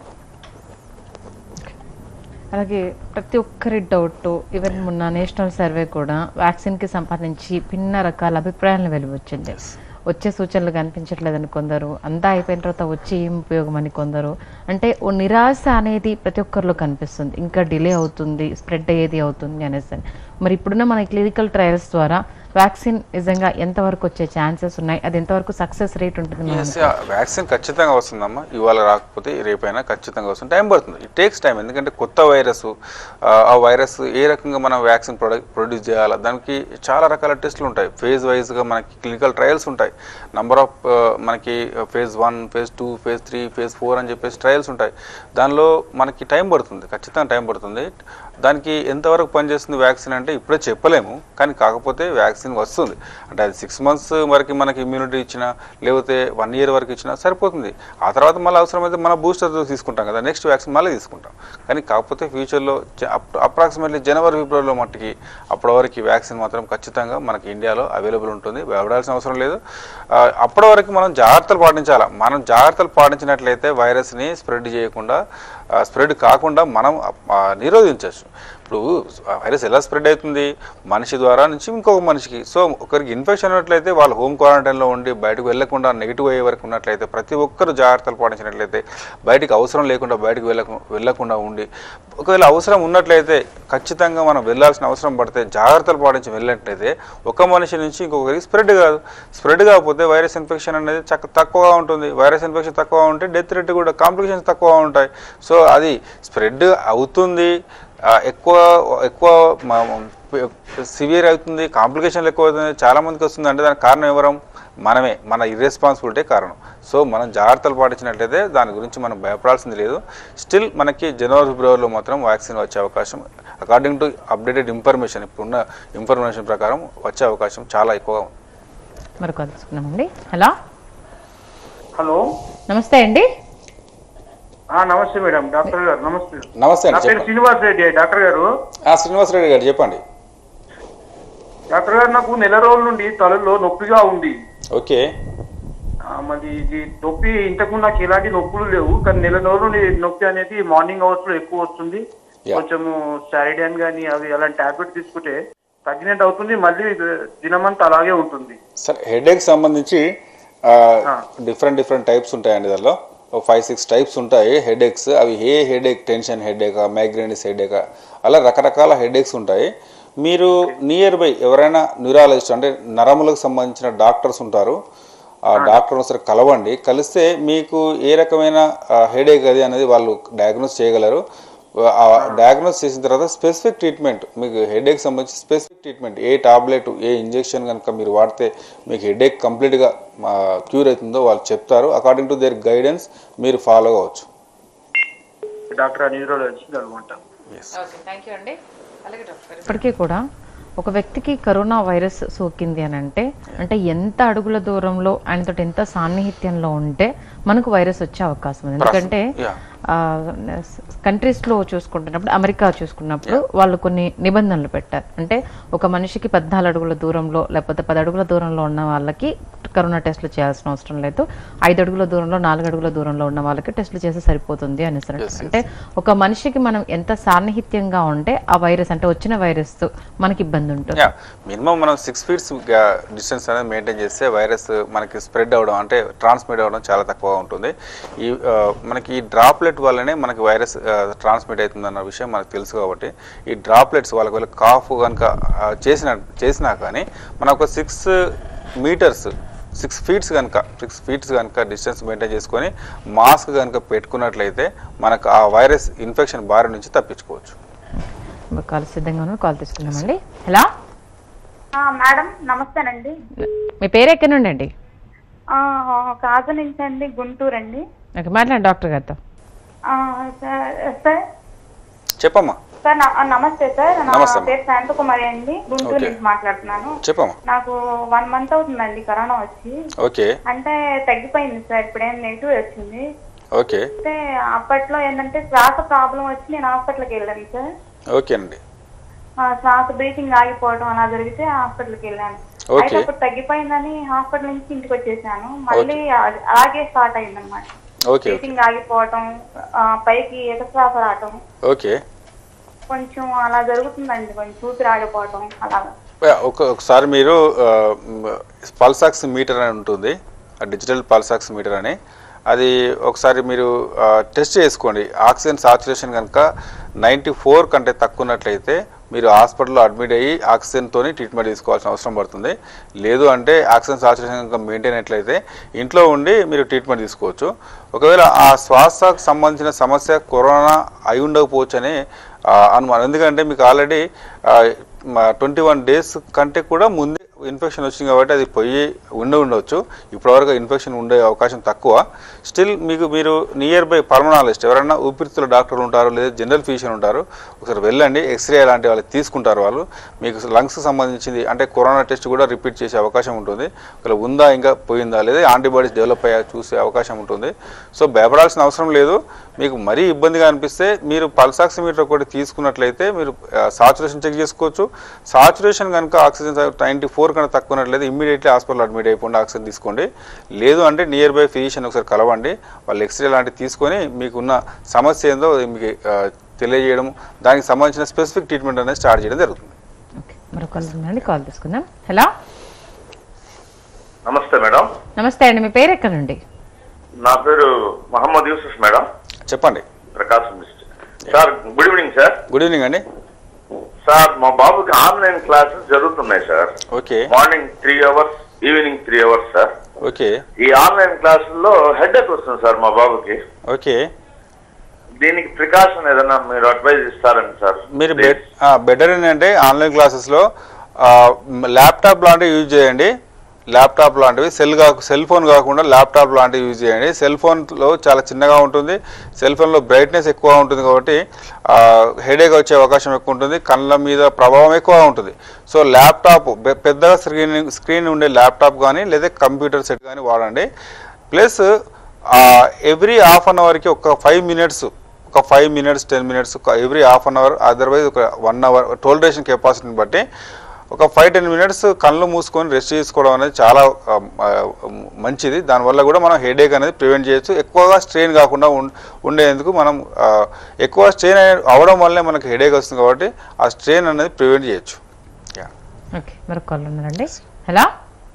అలాగే ప్రతి ఒక్కరి డౌట్, ఈవెన్ మొన్న నేషనల్ సర్వే కూడా వ్యాక్సిన్కి సంబంధించి భిన్న రకాల అభిప్రాయాలను వెలువచ్చింది. వచ్చే సూచనలు కనిపించట్లేదని కొందరు, అంతా అయిపోయిన తర్వాత వచ్చి ఏం ఉపయోగం అని కొందరు. అంటే ఓ నిరాశ అనేది ప్రతి ఒక్కరిలో కనిపిస్తుంది, ఇంకా డిలే అవుతుంది, స్ప్రెడ్ అయ్యేది అవుతుంది అనేసి. మరి ఇప్పుడున్న మన క్లినికల్ ట్రయల్స్ ద్వారా వ్యాక్సిన్ నిజంగా ఎంతవరకు వచ్చే ఛాన్సెస్ ఉన్నాయి, అది ఎంతవరకు సక్సెస్ రేట్ ఉంటుంది? వ్యాక్సిన్ ఖచ్చితంగా వస్తుందమ్మా, ఇవాళ రాకపోతే రేపైనా ఖచ్చితంగా వస్తుంది. టైం పడుతుంది, ఇట్ టేక్స్ టైం. ఎందుకంటే కొత్త వైరస్, ఆ వైరస్ ఏ రకంగా మనం వ్యాక్సిన్ ప్రొడ్యూస్ చేయాలి, దానికి చాలా రకాల టెస్టులు ఉంటాయి. ఫేజ్ వైజ్గా మనకి క్లినికల్ ట్రయల్స్ ఉంటాయి. నంబర్ ఆఫ్ మనకి ఫేజ్ 1, ఫేజ్ 2, ఫేజ్ 3, ఫేజ్ 4 అని చెప్పేసి ట్రయల్స్ ఉంటాయి. దానిలో మనకి టైం పడుతుంది, ఖచ్చితంగా టైం పడుతుంది. దానికి ఎంతవరకు పనిచేస్తుంది వ్యాక్సిన్ అంటే ఇప్పుడే చెప్పలేము, కానీ కాకపోతే వ్యాక్సిన్ వస్తుంది. అంటే అది 6 months వరకు మనకి ఇమ్యూనిటీ ఇచ్చినా, లేకపోతే 1 year వరకు ఇచ్చినా సరిపోతుంది. ఆ తర్వాత మళ్ళీ అవసరమైతే మన బూస్టర్ తీసుకుంటాం కదా, నెక్స్ట్ వ్యాక్సిన్ మళ్ళీ తీసుకుంటాం. కానీ కాకపోతే ఫ్యూచర్లో అప్రాక్సిమేట్లీ జనవరి, ఫిబ్రవరిలో మట్టికి అప్పటి వరకు వ్యాక్సిన్ మాత్రం ఖచ్చితంగా మనకి ఇండియాలో అవైలబుల్ ఉంటుంది. భయపడాల్సిన అవసరం లేదు. అప్పటి వరకు మనం జాగ్రత్తలు పాటించాలి. మనం జాగ్రత్తలు పాటించినట్లయితే వైరస్ని స్ప్రెడ్ చేయకుండా, స్ప్రెడ్ కాకుండా మనం నిరోధించవచ్చు. ఇప్పుడు వైరస్ ఎలా స్ప్రెడ్ అవుతుంది? మనిషి ద్వారా నుంచి ఇంకొక మనిషికి. సో ఒకరికి ఇన్ఫెక్షన్ ఉన్నట్లయితే వాళ్ళు హోమ్ క్వారంటైన్లో ఉండి బయటకు వెళ్లకుండా నెగిటివ్ అయ్యే వరకు ఉన్నట్లయితే, ప్రతి ఒక్కరు జాగ్రత్తలు పాటించినట్లయితే, బయటికి అవసరం లేకుండా బయటకు వెళ్లకుండా ఉండి, ఒకవేళ అవసరం ఉన్నట్లయితే ఖచ్చితంగా మనం వెళ్లాల్సిన అవసరం పడితే జాగ్రత్తలు పాటించి వెళ్ళినట్లయితే ఒక మనిషి నుంచి ఇంకొకరికి స్ప్రెడ్ కాదు. స్ప్రెడ్ కాకపోతే వైరస్ ఇన్ఫెక్షన్ అనేది తక్కువగా ఉంటుంది. వైరస్ ఇన్ఫెక్షన్ తక్కువ ఉంటే డెత్ రేట్ కూడా, కాంప్లికేషన్స్ తక్కువ ఉంటాయి. సో అది స్ప్రెడ్ అవుతుంది, ఎక్కువ సివియర్ అవుతుంది, కాంప్లికేషన్లు ఎక్కువ అవుతుంది, చాలామందికి వస్తుంది. అంటే దానికి కారణం ఎవరం? మనమే, మన ఇర్రెస్పాన్సిబిలిటీ కారణం. సో మనం జాగ్రత్తలు పాటించినట్లయితే దాని గురించి మనం భయపడాల్సింది లేదు. స్టిల్ మనకి జనవరి, ఫిబ్రవరిలో మాత్రం వ్యాక్సిన్ వచ్చే అవకాశం, అకార్డింగ్ టు అప్డేటెడ్ ఇన్ఫర్మేషన్, ఇప్పుడున్న ఇన్ఫర్మేషన్ ప్రకారం వచ్చే అవకాశం చాలా ఎక్కువగా ఉంది. మరి తెలుసుకున్నామండి. హలో హలో, నమస్తే అండి. నమస్తే మేడం. డాక్టర్ గారు నమస్తే. నమస్తే అండి, శ్రీనివాస్ రెడ్డి డాక్టర్ గారు. శ్రీనివాస్ రెడ్డి గారు చెప్పండి. డాక్టర్ గారు, నాకు నెల రోజుల నుండి తలలో నొప్పిగా ఉంది. ఓకే. మరి ఇది నొప్పి ఇంతకుముందు నాకు ఎలాంటి నొప్పులు లేవు, కానీ నెల రోజుల నుండి నొప్పి అనేది మార్నింగ్ అవర్స్ లో ఎక్కువ వస్తుంది. కొంచెము సారిడాన్ గానీ అవి అలాంటి టాబ్లెట్ తీసుకుంటే తగ్గినట్టు అవుతుంది, మళ్ళీ దినమంతా అలాగే ఉంటుంది. సార్, హెడేక్ సంబంధించి డిఫరెంట్ టైప్స్ ఉంటాయండి. దానిలో 5-6 టైప్స్ ఉంటాయి హెడేక్స్. అవి ఏ హెడేక్, టెన్షన్ హెడేకా, మైగ్రేనిస్ హెడేకా, అలా రకరకాల హెడేక్స్ ఉంటాయి. మీరు నియర్ బై ఎవరైనా న్యూరాలజిస్ట్ అంటే నరములకు సంబంధించిన డాక్టర్స్ ఉంటారు, ఆ డాక్టర్ ఒకసారి కలవండి. కలిస్తే మీకు ఏ రకమైన హెడేక్ అది అనేది వాళ్ళు డయాగ్నోస్ చేయగలరు. డయాగ్నోస్ చేసిన తర్వాత స్పెసిఫిక్ ట్రీట్మెంట్, మీకు హెడేక్ సంబంధించి స్పెసిఫిక్ ట్రీట్మెంట్, ఏ టాబ్లెట్ ఏ ఇంజెక్షన్ కనుక మీరు వాడితే మీకు హెడేక్ కంప్లీట్గా క్యూర్ అవుతుందో వాళ్ళు చెప్తారు. అకార్డింగ్ టు దేర్ గైడెన్స్ మీరు ఫాలో అవ్వచ్చు. డాక్టర్ న్యూరాలజిస్ట్ అనమాట. ఇప్పటికీ కూడా ఒక వ్యక్తికి కరోనా వైరస్ సోకింది అని అంటే ఎంత అడుగుల దూరంలో ఆయనతో ఎంత సాన్నిహిత్యంలో ఉంటే మనకు వైరస్ వచ్చే అవకాశం ఉంది. ఎందుకంటే కంట్రీస్లో చూసుకుంటున్నప్పుడు, అమెరికా చూసుకున్నప్పుడు వాళ్ళు కొన్ని నిబంధనలు పెట్టారు. అంటే ఒక మనిషికి 14 అడుగుల దూరంలో లేకపోతే 10 అడుగుల దూరంలో ఉన్న వాళ్ళకి కరోనా టెస్టులు చేయాల్సిన అవసరం లేదు, 5 అడుగుల దూరంలో 4 అడుగుల దూరంలో ఉన్న వాళ్ళకి టెస్టులు చేస్తే సరిపోతుంది అనేసి. అంటే ఒక మనిషికి మనం ఎంత సాన్నిహిత్యంగా ఉంటే ఆ వైరస్ అంటే వచ్చిన వైరస్ మనకి ఇబ్బంది ఉంటుంది. మినిమం మనం 6 feet డిస్టెన్స్ అనేది మెయింటైన్ చేస్తే వైరస్ మనకి స్ప్రెడ్ అవ్వడం అంటే ట్రాన్స్మిట్ అవ్వడం చాలా తక్కువగా ఉంటుంది. ఈ మనకి ఈ డ్రాప్లెట్ వల్లనే మనకి వైరస్ ట్రాన్స్మిట్ అవుతుంది అన్న విషయం మనకు తెలుసు. కాబట్టి ఈ డ్రాప్లెట్స్ వాళ్ళకి కాఫ్ కనుక చేసినా కానీ మనకు 6 feet కనుక డిస్టెన్స్ మెయింటైన్ చేసుకొని మాస్క్ కనుక పెట్టుకున్నట్లయితే మనకు ఆ వైరస్ ఇన్ఫెక్షన్ బారి నుంచి తప్పించుకోవచ్చు. కాల్ సిద్ధంగా కాల్ తీసుకున్నామండి. Hello madam, నమస్తేనండి. మీ పేరు ఎక్కడి నుండి అండి? కాజు నుంచి అండి, గుంటూరు అండి. మాట్లాడండి డాక్టర్ గారితో. సార్ చెప్పమ్మా. సార్ నమస్తే సార్, నా పేరు శాంతకుమారి అండి, గుంటూరు నుంచి మాట్లాడుతున్నాను. చెప్పమ్మా. నాకు 1 month అవుతుందండి కరోనా వచ్చి. ఓకే. అంటే తగ్గిపోయింది సార్, ఇప్పుడేం నెగిటివ్ వచ్చింది. ఓకే. అంటే అప్పట్లో ఏంటంటే శ్వాస ప్రాబ్లం వచ్చి నేను హాస్పిటల్కి వెళ్ళాను సార్. ఓకే అండి. శ్వాస బ్రీతింగ్ ఆగిపోవడం అలా జరిగితే హాస్పిటల్కి వెళ్ళాను. అయితే అప్పుడు తగ్గిపోయిందని హాస్పిటల్ నుంచి ఇంటికి వచ్చేసాను. మళ్ళీ అలాగే స్టార్ట్ అయింది అనమాట. బ్రీతింగ్ ఆగిపోవటం, పైకి ఎగశ్వాస రావటం, కొంచెం అలా జరుగుతుందండి. కొంచెం చూసి ఆగిపోవటం అలాగా. ఒకసారి మీరు పల్స్ ఆక్సిమీటర్ అని ఉంటుంది, డిజిటల్ పల్స్ ఆక్సిమీటర్ అని, అది ఒకసారి మీరు టెస్ట్ చేసుకోండి. ఆక్సిజన్ సాచురేషన్ కనుక 94 కంటే తక్కువ ఉన్నట్లయితే మీరు హాస్పిటల్లో అడ్మిట్ అయ్యి ఆక్సిజన్తో ట్రీట్మెంట్ తీసుకోవాల్సిన అవసరం పడుతుంది. లేదు అంటే ఆక్సిజన్ సాచురేషన్ కనుక మెయింటైన్ అయినట్లయితే ఇంట్లో ఉండి మీరు ట్రీట్మెంట్ తీసుకోవచ్చు. ఒకవేళ ఆ శ్వాసకు సంబంధించిన సమస్య కరోనా అయి ఉండకపోవచ్చు అని అనుమానం. ఎందుకంటే మీకు ఆల్రెడీ 21 days కంటే కూడా ముందే ఇన్ఫెక్షన్ వచ్చింది కాబట్టి అది పోయి ఉండవచ్చు. ఇప్పటివరకు ఇన్ఫెక్షన్ ఉండే అవకాశం తక్కువ. స్టిల్ మీరు నియర్ బై పల్మనాలజిస్ట్ ఎవరైనా ఊపిరితిత్తుల డాక్టర్ ఉంటారు లేదా జనరల్ ఫిజిషియన్ ఉంటారు, ఒకసారి వెళ్ళండి. ఎక్స్రే లాంటి వాళ్ళు తీసుకుంటారు. వాళ్ళు మీకు లంగ్స్కి సంబంధించింది అంటే కరోనా టెస్ట్ కూడా రిపీట్ చేసే అవకాశం ఉంటుంది. ఒకవేళ ఉందా ఇంకా పోయిందా లేదా యాంటీబాడీస్ డెవలప్ అయ్యా చూసే అవకాశం ఉంటుంది. సో భయపడాల్సిన అవసరం లేదు. మీకు మరీ ఇబ్బందిగా అనిపిస్తే మీరు పల్స్ ఆక్సిమీటర్ ఒకటి తీసుకున్నట్లయితే మీరు సాచురేషన్ చెక్ చేసుకోవచ్చు. సాచురేషన్ కనుక ఆక్సిజన్ 94 కన్నా తక్కువ ఉన్నట్లయితే ఇమ్మీడియట్లీ హాస్పిటల్ అడ్మిట్ అయిపోండి, ఆక్సిజన్ తీసుకోండి. లేదు అంటే నియర్ బై ఫిజిషియన్ ఒకసారి కలవండి. వాళ్ళు ఎక్స్రే లాంటివి తీసుకొని మీకున్న సమస్య ఏందో మీకు తెలియజేయడం, దానికి సంబంధించిన స్పెసిఫిక్ ట్రీట్మెంట్ అనేది స్టార్ట్ చేయడం జరుగుతుంది. కాల్ తీసుకుందాం. హలో నమస్తే మేడం. నమస్తే అండి, మీ పేరు ఎక్కడ నుండి? నా పేరు మహమ్మద్ యూసుఫ్ మేడం. చెప్పండి. Prakasam district. Sir good evening sir. Good evening అండి. సార్ మా బాబుకి ఆన్లైన్ క్లాసెస్ జరుగుతున్నాయి sir. Okay. Morning 3 hours, evening 3 hours sir. Okay. ఈ ఆన్లైన్ క్లాసుల్లో హెడేక్ వస్తుంది సార్ మా బాబుకి. ఓకే. దీనికి ప్రికాషన్ ఏదైనా మీరు అడ్వైజ్ ఇస్తారండి సార్? మీరు బెటర్ ఏంటంటే ఆన్లైన్ క్లాసెస్లో ల్యాప్టాప్ లాంటివి యూజ్ చేయండి. ల్యాప్టాప్ లాంటివి సెల్ ఫోన్ కాకుండా ల్యాప్టాప్ లాంటివి యూజ్ చేయండి. సెల్ ఫోన్లో చాలా చిన్నగా ఉంటుంది, సెల్ ఫోన్లో బ్రైట్నెస్ ఎక్కువ ఉంటుంది కాబట్టి హెడేక్ వచ్చే అవకాశం ఎక్కువ ఉంటుంది, కళ్ళ మీద ప్రభావం ఎక్కువ ఉంటుంది. సో ల్యాప్టాప్ పెద్దగా స్క్రీన్ ఉండే ల్యాప్టాప్ కానీ లేదా కంప్యూటర్ సెట్ కానీ వాడండి. ప్లస్ ఎవ్రీ హాఫ్ అన్ అవర్కి ఒక 5 minutes, 10 minutes every half an hour, otherwise ఒక 1 hour టోల్ రేషన్ కెపాసిటీని బట్టి ఒక 5-10 minutes కళ్ళు మూసుకొని రెస్ట్ చేసుకోవడం అనేది చాలా మంచిది. దానివల్ల కూడా మనం హెడేక్ అనేది ప్రివెంట్ చేయొచ్చు. ఎక్కువగా స్ట్రెయిన్ కాకుండా ఉండేందుకు మనం ఎక్కువ స్ట్రెయిన్ అవడం వల్లే మనకు హెడేక్ వస్తుంది కాబట్టి ఆ స్ట్రెయిన్ అనేది ప్రివెంట్ చేయొచ్చు. ఓకే, మరొక కాల్ ఉన్నారండి. హలో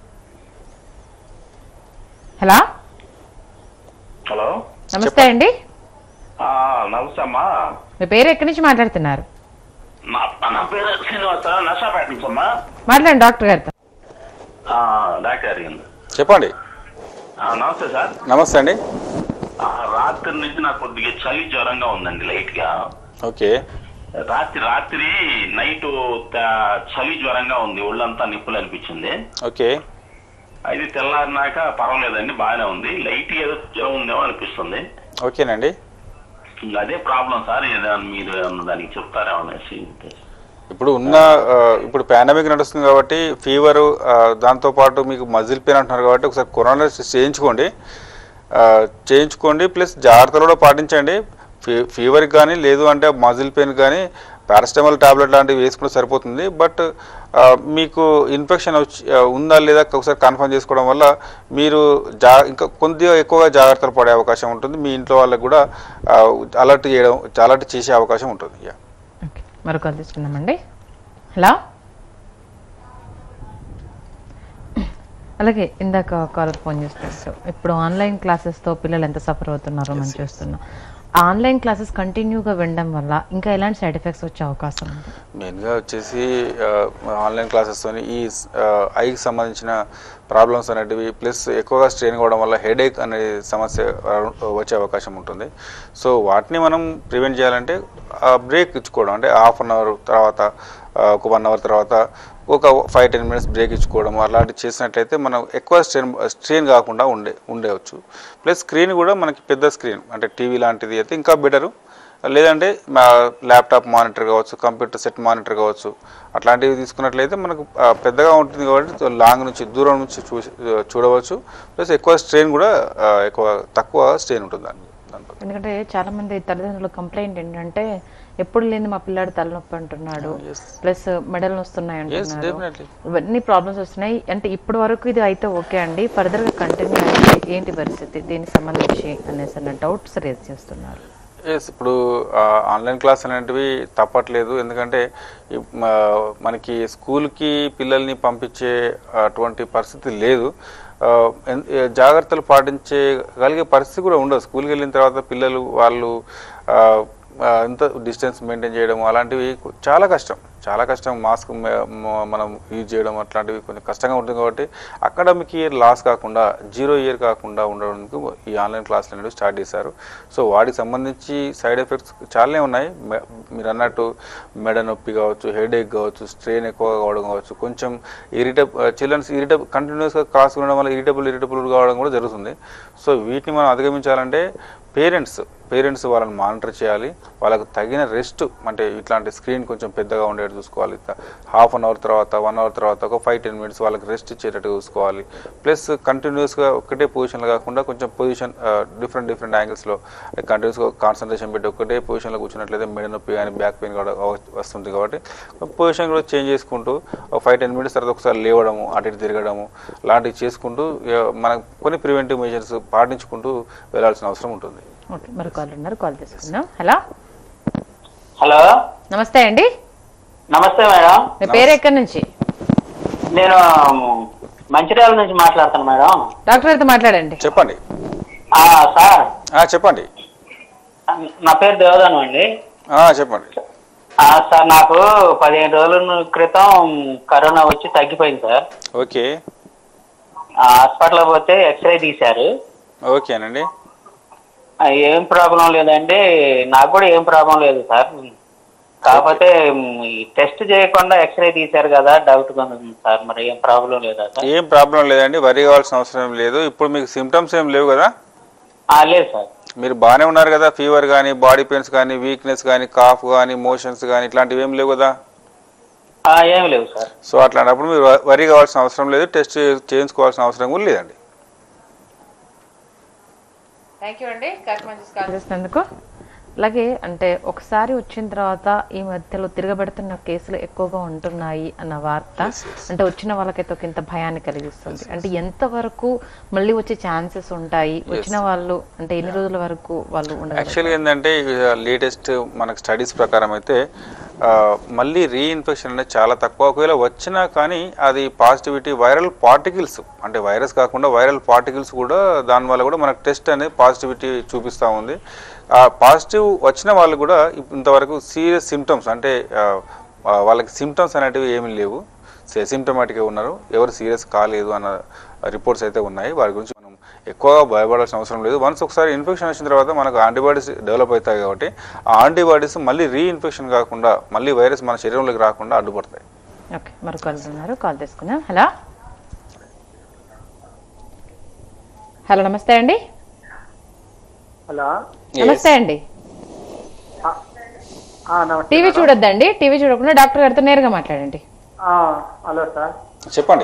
హలో హలో నమస్తే అండి. నమస్తే అమ్మా. మీ పేరు ఎక్కడి నుంచి మాట్లాడుతున్నారు? నా పేరు శ్రీనివాస, నర్సాపేట నుంచి అమ్మా. మాట్లాడండి డాక్టర్ గారితో. డాక్టర్ చెప్పండి. నమస్తే సార్. నమస్తే అండి. రాత్రి నుంచి నాకు కొద్దిగా చలి జ్వరంగా ఉందండి, లైట్ గా. ఓకే. రాత్రి నైట్ చలి జ్వరంగా ఉంది, ఒళ్ళంతా నిప్పులు అనిపించింది. ఓకే. అది తెల్లారినాక పర్వాలేదండి, బాగానే ఉంది, లైట్ ఏదో జ్వరం ఉందేమో అనిపిస్తుంది. ఓకేనండి. అదే ప్రాబ్లం సార్, మీరు దానికి చెప్తారేమో అనేసి. ఇప్పుడు పాండమిక్ నడుస్తుంది కాబట్టి ఫీవరు, దాంతోపాటు మీకు మజిల్ పెయిన్ అంటున్నారు కాబట్టి ఒకసారి కరోనా టెస్ట్ చేయించుకోండి. ప్లస్ జాగ్రత్తలు కూడా పాటించండి. ఫీవర్కి కానీ లేదు అంటే మజిల్ పెయిన్ కానీ పారాసిటమాల్ టాబ్లెట్ లాంటివి వేసుకుంటే సరిపోతుంది. బట్ మీకు ఇన్ఫెక్షన్ ఉందా లేదా ఒకసారి కన్ఫర్మ్ చేసుకోవడం వల్ల మీరు ఇంకా కొద్దిగా ఎక్కువగా జాగ్రత్తలు పడే అవకాశం ఉంటుంది. మీ ఇంట్లో వాళ్ళకి కూడా అలర్ట్ చేసే అవకాశం ఉంటుంది. మరొక కాల్ తీసుకుందామండి. హలో. అలాగే ఇందాక కాలర్ ఫోన్ చేస్తారు, ఇప్పుడు ఆన్లైన్ క్లాసెస్తో పిల్లలు ఎంత సఫర్ అవుతున్నారో మనం చూస్తున్నాం. ఆన్లైన్ క్లాసెస్ కంటిన్యూగా వినడం వల్ల ఇంకా ఎలాంటి సైడ్ ఎఫెక్ట్స్ వచ్చే అవకాశం ఉంది? మెయిన్గా వచ్చేసి ఆన్లైన్ క్లాసెస్తోని ఈ ఐకి సంబంధించిన ప్రాబ్లమ్స్ అనేటివి, ప్లస్ ఎక్కువగా స్ట్రెయిన్ కావడం వల్ల హెడేక్ అనే సమస్య వచ్చే అవకాశం ఉంటుంది. సో వాటిని మనం ప్రివెంట్ చేయాలంటే బ్రేక్ ఇచ్చుకోవడం, అంటే హాఫ్ అన్ అవర్ తర్వాత, ఒక 1 అవర్ తర్వాత ఒక 5-10 మినిట్స్ బ్రేక్ ఇచ్చుకోవడం అలాంటివి చేసినట్లయితే మనం ఎక్కువ స్ట్రెయిన్ కాకుండా ఉండవచ్చు. ప్లస్ స్క్రీన్ కూడా మనకి పెద్ద స్క్రీన్ అంటే టీవీ లాంటిది అయితే ఇంకా బెటరు, లేదంటే ల్యాప్టాప్ మానిటర్ కావచ్చు, కంప్యూటర్ సెట్ మానిటర్ కావచ్చు, అట్లాంటివి తీసుకున్నట్లయితే మనకు పెద్దగా ఉంటుంది కాబట్టి లాంగ్ నుంచి దూరం నుంచి చూడవచ్చు. ప్లస్ ఎక్కువ స్ట్రెయిన్ కూడా తక్కువ స్ట్రెయిన్ ఉంటుంది దానికి. ఎందుకంటే చాలా మంది తల్లిదండ్రుల కంప్లైంట్ ఏంటంటే ఎప్పుడు లేని మా పిల్లాడు తలనొప్పి అంటున్నాడు, ప్లస్ మెడలు వస్తున్నాయి అంటున్నాడు, ఇవన్నీ ప్రాబ్లమ్స్ వస్తున్నాయి. అంటే ఇప్పటి వరకు ఇది అయితే ఓకే అండి, ఫర్దర్ గా కంటిన్యూ అయితే ఏంటి పరిస్థితి దీనికి సంబంధించి అనేసి అన్న డౌట్స్ రేజ్ చేస్తున్నారు. ఇప్పుడు ఆన్లైన్ క్లాస్ అనేటివి తప్పట్లేదు, ఎందుకంటే మనకి స్కూల్కి పిల్లల్ని పంపించే అటువంటి పరిస్థితి లేదు. జాగ్రత్తలు పాటించగలిగే పరిస్థితి కూడా ఉండదు. స్కూల్కి వెళ్ళిన తర్వాత పిల్లలు వాళ్ళు ఎంత డిస్టెన్స్ మెయింటైన్ చేయడం అలాంటివి చాలా కష్టం. మాస్క్ మనం యూజ్ చేయడం అట్లాంటివి కొంచెం కష్టంగా ఉంటుంది కాబట్టి అకాడమిక్ ఇయర్ లాస్ కాకుండా 0 ఇయర్ కాకుండా ఉండడానికి ఈ ఆన్లైన్ క్లాసులు అనేవి స్టార్ట్ చేశారు. సో వాటికి సంబంధించి సైడ్ ఎఫెక్ట్స్ చాలానే ఉన్నాయి. మీరు అన్నట్టు మెడ నొప్పి కావచ్చు, హెడేక్ కావచ్చు, స్ట్రెయిన్ ఎక్కువగా కావడం కావచ్చు, కొంచెం చిల్డ్రన్స్ కంటిన్యూస్గా క్లాస్ ఉండడం వల్ల ఇరిటబుల్ కావడం కూడా జరుగుతుంది. సో వీటిని మనం అధిగమించాలంటే పేరెంట్స్ వాళ్ళని మానిటర్ చేయాలి. వాళ్ళకు తగిన రెస్ట్, అంటే ఇట్లాంటి స్క్రీన్ కొంచెం పెద్దగా ఉండేట్టు చూసుకోవాలి. హాఫ్ అన్ అవర్ తర్వాత, 1 అవర్ తర్వాత ఒక 5-10 మినిట్స్ వాళ్ళకి రెస్ట్ ఇచ్చేటట్టు చూసుకోవాలి. ప్లస్ కంటిన్యూస్గా ఒకటే పొజిషన్లో కాకుండా కొంచెం పొజిషన్ డిఫరెంట్ యాంగిల్స్లో కంటిన్యూస్గా కాన్సన్ట్రేషన్ పెట్టి ఒకటే పొజిషన్లో కూర్చున్నట్లయితే మెడ నొప్పి కానీ బ్యాక్ పెయిన్ కూడా వస్తుంది. కాబట్టి పొజిషన్ కూడా చేంజ్ చేసుకుంటూ 5-10 మినిట్స్ తర్వాత ఒకసారి లేవడము, అటు ఇటు తిరగడము లాంటివి చేసుకుంటూ మనకు కొన్ని ప్రివెంటివ్ మెజర్స్ పాటించుకుంటూ వెళ్లాల్సిన అవసరం ఉంటుంది. ఓకే, మరి కాల్ ఉన్నారు, కాల్ తీసుకుందాం. హలో, నమస్తే అండి. నమస్తే మేడం. మీ పేరు ఎక్కడి నుంచి? నేను మంచిర్యాల నుంచి మాట్లాడుతాను మేడం. డాక్టర్ గారితో మాట్లాడండి. చెప్పండి సార్. చెప్పండి. నా పేరు దేవదానం అండి. చెప్పండి సార్. నాకు 15 రోజుల క్రితం కరోనా వచ్చి తగ్గిపోయింది సార్. ఓకే. హాస్పిటల్ పోతే ఎక్స్రే తీశారు. ఓకేనండి. ఏం ప్రాబ్లం లేదండి, నాకు కూడా ఏం ప్రాబ్లం లేదు సార్. కాకపోతే టెస్ట్ చేయకుండా ఎక్స్రే తీశారు కదా, డౌట్ ఉంది సార్. మరి ఏం ప్రాబ్లం లేదా సార్? ఏం ప్రాబ్లం లేదండి, వరి కావాల్సిన అవసరం లేదు. ఇప్పుడు మీకు సిమ్టమ్స్ ఏం లేవు కదా? లేదు సార్. మీరు బాగానే ఉన్నారు కదా? ఫీవర్ కానీ, బాడీ పెయిన్స్ కానీ, వీక్నెస్ కానీ, కాఫ్ కానీ, మోషన్స్ కానీ ఇట్లాంటివి ఏం లేవు కదా? ఏం లేవు సార్. సో అట్లాంటప్పుడు మీరు వరి కావాల్సిన అవసరం లేదు, టెస్ట్ చేయించుకోవాల్సిన అవసరం కూడా లేదండి. థ్యాంక్ యూ అండి కాల్ చేసినందుకు. అలాగే అంటే ఒకసారి వచ్చిన తర్వాత ఈ మధ్యలో తిరగబెడుతున్న కేసులు ఎక్కువగా ఉంటున్నాయి అన్న వార్త అంటే వచ్చిన వాళ్ళకైతే ఒక ఇంత భయాన్ని కలిగిస్తుంది. అంటే ఎంతవరకు మళ్ళీ వచ్చే ఛాన్సెస్ ఉంటాయి, వచ్చిన వాళ్ళు అంటే ఎన్ని రోజుల వరకు వాళ్ళు ఉండరు? యాక్చువల్గా ఏంటంటే లేటెస్ట్ మనకు స్టడీస్ ప్రకారం అయితే మళ్ళీ రీఇన్ఫెక్షన్ అనేది చాలా తక్కువ. ఒకవేళ వచ్చినా కానీ అది పాజిటివిటీ వైరల్ పార్టికల్స్, అంటే వైరస్ కాకుండా వైరల్ పార్టికల్స్ కూడా దానివల్ల కూడా మనకు టెస్ట్ అనేది పాజిటివిటీ చూపిస్తూ ఉంది. పాజిటివ్ వచ్చిన వాళ్ళు కూడా ఇంతవరకు సీరియస్ సిమ్టమ్స్ అంటే వాళ్ళకి సిమ్టమ్స్ అనేటివి ఏమీ లేవు, సిమ్టమాటిక్గా ఉన్నారు, ఎవరు సీరియస్ కాలేదు అన్న రిపోర్ట్స్ అయితే ఉన్నాయి. వారి గురించి మనం ఎక్కువగా భయపడాల్సిన అవసరం లేదు. వన్స్ ఒకసారి ఇన్ఫెక్షన్ వచ్చిన తర్వాత మనకు యాంటీబాడీస్ డెవలప్ అవుతాయి కాబట్టి ఆ యాంటీబాడీస్ మళ్ళీ రీఇన్ఫెక్షన్ కాకుండా మళ్ళీ వైరస్ మన శరీరంలోకి రాకుండా అడ్డుపడతాయి. ఓకే, మరి కాల్ ఉన్నారు, కాల్ తీసుకుందాం. హలో హలో నమస్తే అండి. హలో నమస్తే అండి. టీవీ చూడొద్దండి, టీవీ చూడకుండా డాక్టర్ గారితో నేరుగా మాట్లాడండి. హలో సార్ చెప్పండి.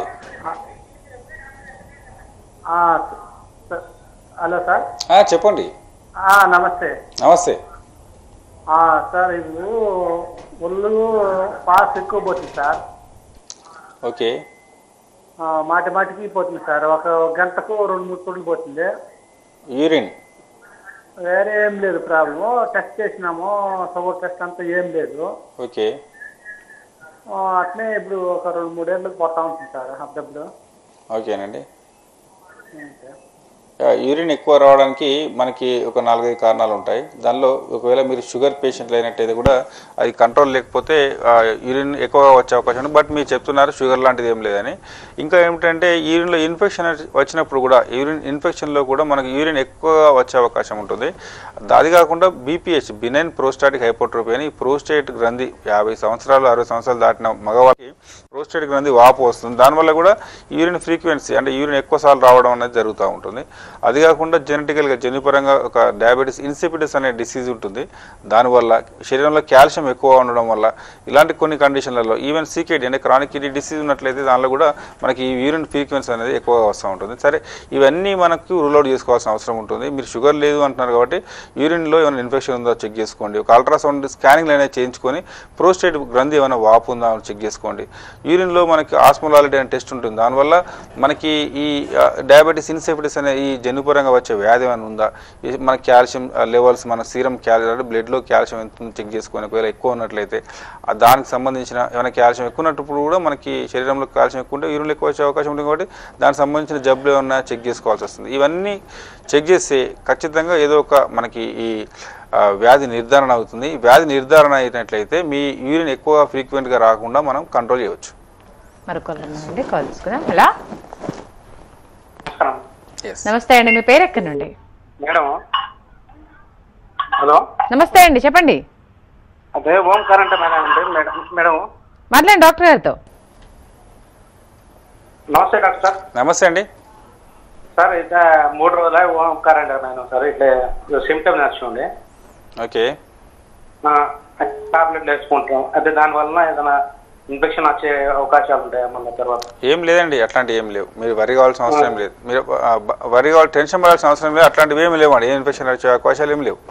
హలో సార్ చెప్పండి. నమస్తే. నమస్తే సార్ ఇప్పుడు ఒళ్ళు పాస్ ఎక్కువ పోతుంది సార్. ఓకే. మాటికి పోతుంది సార్. ఒక గంటకు 2-3 సార్లు పోతుంది. యూరిన్ వేరే ఏం లేదు ప్రాబ్లము. టెస్ట్ చేసినాము, షుగర్ టెస్ట్ అంతా ఏం లేదు. ఓకే. అట్నే ఇప్పుడు ఒక 2-3 ఏళ్ళకి పోతా ఉంటుంది సార్ అప్పుడప్పుడు. ఓకేనండి. యూరిన్ ఎక్కువ రావడానికి మనకి ఒక 4-5 కారణాలు ఉంటాయి. దానిలో ఒకవేళ మీరు షుగర్ పేషెంట్లు అయినట్టయితే కూడా అది కంట్రోల్ లేకపోతే యూరిన్ ఎక్కువగా వచ్చే అవకాశం ఉంది. బట్ మీరు చెప్తున్నారు షుగర్ లాంటిది ఏం లేదని. ఇంకా ఏమిటంటే యూరిన్లో ఇన్ఫెక్షన్ వచ్చినప్పుడు కూడా యూరిన్ ఇన్ఫెక్షన్లో కూడా మనకి యూరిన్ ఎక్కువగా వచ్చే అవకాశం ఉంటుంది. అది కాకుండా బీపీహెచ్ బినైన్ ప్రోస్టాటిక్ హైపోట్రోపీ అని ప్రోస్టేట్ గ్రంథి 50 సంవత్సరాలు 60 సంవత్సరాలు దాటిన మగవారికి ప్రోస్టేట్ గ్రంథి వాపు వస్తుంది. దానివల్ల కూడా యూరిన్ ఫ్రీక్వెన్సీ అంటే యూరిన్ ఎక్కువ సార్లు రావడం అనేది జరుగుతూ ఉంటుంది. అది కాకుండా జెనెటికల్గా జన్యుపరంగా ఒక డయాబెటీస్ ఇన్సిపిటస్ అనే డిసీజ్ ఉంటుంది. దానివల్ల శరీరంలో కాల్షియం ఎక్కువ ఉండడం వల్ల ఇలాంటి కొన్ని కండిషన్లలో ఈవెన్ సీకేడీ అంటే క్రానిక్ కిడ్నీ డిసీజ్ ఉన్నట్లయితే దానిలో కూడా మనకి ఈ యూరిన్ ఫ్రీక్వెన్సీ అనేది ఎక్కువగా వస్తూ ఉంటుంది. సరే, ఇవన్నీ మనకు రూల్ అవుట్ చేసుకోవాల్సిన అవసరం ఉంటుంది. మీరు షుగర్ లేదు అంటున్నారు కాబట్టి యూరిన్లో ఏమైనా ఇన్ఫెక్షన్ ఉందో చెక్ చేసుకోండి. ఒక అల్ట్రాసౌండ్ స్కానింగ్ అనేది చేయించుకొని ప్రోస్టేట్ గ్రంథి ఏమైనా వాపు ఉందా అని చెక్ చేసుకోండి. యూరిన్లో మనకి ఆస్మోలాలిటీ అనే టెస్ట్ ఉంటుంది. దానివల్ల మనకి ఈ డయాబెటీస్ ఇన్సిపిటస్ అనే ఈ జన్యుపరంగా వచ్చే వ్యాధి ఏమైనా ఉందా, మన కాల్షియం లెవెల్స్ మన సీరం క్యాలరీ బ్లడ్లో కాల్షియం ఎంత చెక్ చేసుకొని ఒకవేళ ఎక్కువ ఉన్నట్లయితే దానికి సంబంధించిన ఏమైనా కాల్షియం ఎక్కువ ఉన్నప్పుడు కూడా మనకి శరీరంలో కాల్షియం ఎక్కువ ఉంటే యూరిన్లో ఎక్కువ వచ్చే అవకాశం ఉంటుంది. కాబట్టి దానికి సంబంధించిన జబ్బులు ఏమన్నా చెక్ చేసుకోవాల్సి వస్తుంది. ఇవన్నీ చెక్ చేస్తే ఖచ్చితంగా ఏదో ఒక మనకి ఈ వ్యాధి నిర్ధారణ అవుతుంది. వ్యాధి నిర్ధారణ అయినట్లయితే మీ యూరిన్ ఎక్కువ ఫ్రీక్వెంట్గా రాకుండా మనం కంట్రోల్ చేయవచ్చు. మరొకళ్ళండి కాల్ తీసుకుందాం. హలో నమస్తే అండి, మీ పేరు ఎక్కడి నుండి? మేడం హలో నమస్తే అండి, చెప్పండి. అదే ఓంకార్ అంటే మేడం మాట్లాడండి డాక్టర్ గారితో. నమస్తే డాక్టర్ సార్. నమస్తే అండి సార్. ఇట్లా 3 రోజుల ఓంకార్ అంటే మేడం సార్ ఇట్లా సిమ్టమ్ నచ్చుంది. ఓకే. టాబ్లెట్లు వేసుకుంటాం. అదే దానివల్ల ఏదైనా ఇన్ఫెక్షన్ వచ్చే అవకాశాలు ఉంటాయా మళ్ళీ తర్వాత? ఏం లేదండి, అట్లాంటివి ఏం లేవు. మీరు వరి కావాల్సిన అవసరం లేదు. మీరు వరి కావాలి టెన్షన్ పడాల్సిన అవసరం లేదు. అట్లాంటివి ఏమి లేవండి. ఏ ఇన్ఫెక్షన్ వచ్చే అవకాశాలు ఏమి లేవు.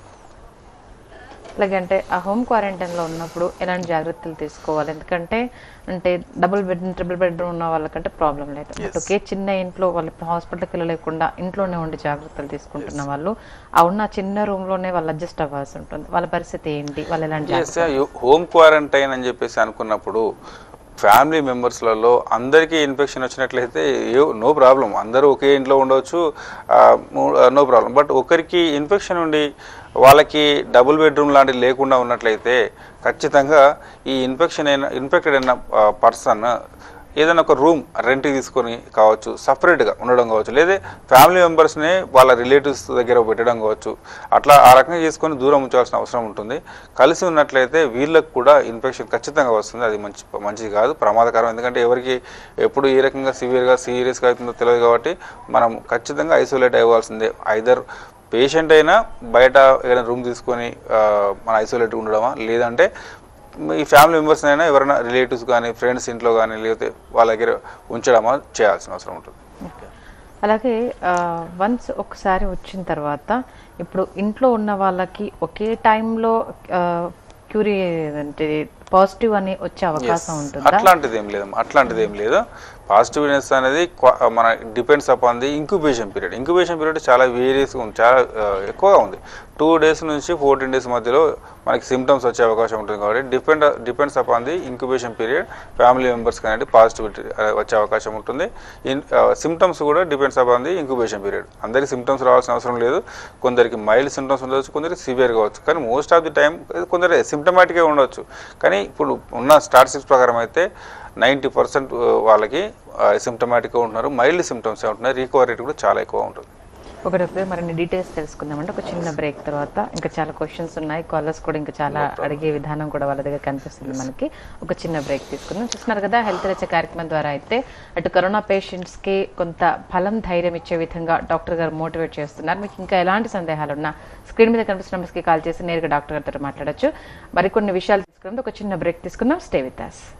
అలాగంటే ఆ హోమ్ క్వారంటైన్లో ఉన్నప్పుడు ఎలాంటి జాగ్రత్తలు తీసుకోవాలి? ఎందుకంటే అంటే డబుల్ బెడ్ ట్రిపుల్ బెడ్రూమ్ ఉన్న వాళ్ళకంటే ప్రాబ్లం లేదు. ఒకే చిన్న ఇంట్లో వాళ్ళు హాస్పిటల్కి వెళ్ళలేకుండా ఇంట్లోనే ఉండి జాగ్రత్తలు తీసుకుంటున్న వాళ్ళు ఆ ఉన్న చిన్న రూమ్లోనే వాళ్ళు అడ్జస్ట్ అవ్వాల్సి ఉంటుంది. వాళ్ళ పరిస్థితి ఏంటి? వాళ్ళు ఎలాంటి హోమ్ క్వారంటైన్ అని చెప్పేసి అనుకున్నప్పుడు ఫ్యామిలీ మెంబర్స్లలో అందరికీ ఇన్ఫెక్షన్ వచ్చినట్లయితే నో ప్రాబ్లం, అందరూ ఒకే ఇంట్లో ఉండవచ్చు, నో ప్రాబ్లం. బట్ ఒకరికి ఇన్ఫెక్షన్ ఉండి వాళ్ళకి డబుల్ బెడ్రూమ్ లాంటివి లేకుండా ఉన్నట్లయితే ఖచ్చితంగా ఈ ఇన్ఫెక్టెడ్ అయిన పర్సన్ ఏదైనా ఒక రూమ్ రెంట్కి తీసుకొని కావచ్చు, సపరేట్గా ఉండడం కావచ్చు, లేదా ఫ్యామిలీ మెంబర్స్ని వాళ్ళ రిలేటివ్స్ దగ్గర పెట్టడం కావచ్చు, అట్లా ఆ రకంగా చేసుకొని దూరం ఉంచాల్సిన అవసరం ఉంటుంది. కలిసి ఉన్నట్లయితే వీళ్ళకు కూడా ఇన్ఫెక్షన్ ఖచ్చితంగా వస్తుంది. అది మంచిది కాదు, ప్రమాదకరం. ఎందుకంటే ఎవరికి ఎప్పుడు ఏ రకంగా సీరియస్గా అవుతుందో తెలియదు. కాబట్టి మనం ఖచ్చితంగా ఐసోలేట్ అవ్వాల్సిందే. ఐదర్ పేషెంట్ అయినా బయట ఏదైనా రూమ్ తీసుకొని మన ఐసోలేట్ ఉండడమా, లేదంటే ఈ ఫ్యామిలీ మెంబర్స్ అయినా ఎవరైనా రిలేటివ్స్ కానీ ఫ్రెండ్స్ ఇంట్లో కానీ లేకపోతే వాళ్ళ దగ్గర ఉంచడమా చేయాల్సిన అవసరం ఉంటుంది. అలాగే వన్స్ ఒకసారి వచ్చిన తర్వాత ఇప్పుడు ఇంట్లో ఉన్న వాళ్ళకి ఒకే టైంలో క్యూరీ అంటే పాజిటివ్ అని వచ్చే అవకాశం ఉంటుంది. అట్లాంటిది ఏం లేదు. పాజిటివ్నెస్ అనేది మన depends upon the incubation period. Incubation period చాలా వేరియస్గా ఉంది, చాలా ఎక్కువగా ఉంది. 2 days నుంచి 14 days మధ్యలో మనకి సిమ్టమ్స్ వచ్చే అవకాశం ఉంటుంది. కాబట్టి depends upon the incubation period family members అనేది పాజిటివిటీ వచ్చే అవకాశం ఉంటుంది. సిమ్టమ్స్ కూడా depends upon the incubation period. అందరికీ సిమ్టమ్స్ రావాల్సిన అవసరం లేదు. కొందరికి మైల్డ్ సిమ్టమ్స్ ఉండవచ్చు, కొందరికి సివియర్ కావచ్చు. కానీ మోస్ట్ ఆఫ్ ది టైం కొందరు సిమ్టమాటిక్గా ఉండవచ్చు. కానీ ఇప్పుడు ఉన్న స్టాటిస్టిక్స్ ప్రకారం అయితే 90% వాళ్ళకి సిమ్టమాటిక్గా ఉంటున్నారు, మైల్డ్ సిమ్టమ్స్ ఉంటున్నాయి, రికవరీ రేట్ కూడా చాలా ఎక్కువ ఉంటుంది. ఒక డాక్టర్ మరిన్ని డీటెయిల్స్ తెలుసుకుందామంటే ఒక చిన్న బ్రేక్ తర్వాత ఇంకా చాలా క్వశ్చన్స్ ఉన్నాయి, కాలర్స్ కూడా ఇంకా చాలా అడిగే విధానం కూడా వాళ్ళ దగ్గర కనిపిస్తుంది మనకి. ఒక చిన్న బ్రేక్ తీసుకుందాం. చూస్తున్నారు కదా హెల్త్ రచ్చ కార్యక్రమం ద్వారా అయితే అటు కరోనా పేషెంట్స్కి కొంత బలం ధైర్యం ఇచ్చే విధంగా డాక్టర్ గారు మోటివేట్ చేస్తున్నారు. మీకు ఇంకా ఎలాంటి సందేహాలు ఉన్నా స్క్రీన్ మీద కనిపిస్తున్న నెంబర్స్కి కాల్ చేసి నేరుగా డాక్టర్ గారితో మాట్లాడొచ్చు. మరికొన్ని విషయాలు తీసుకుందాం. ఒక చిన్న బ్రేక్ తీసుకుందాం. Stay with us.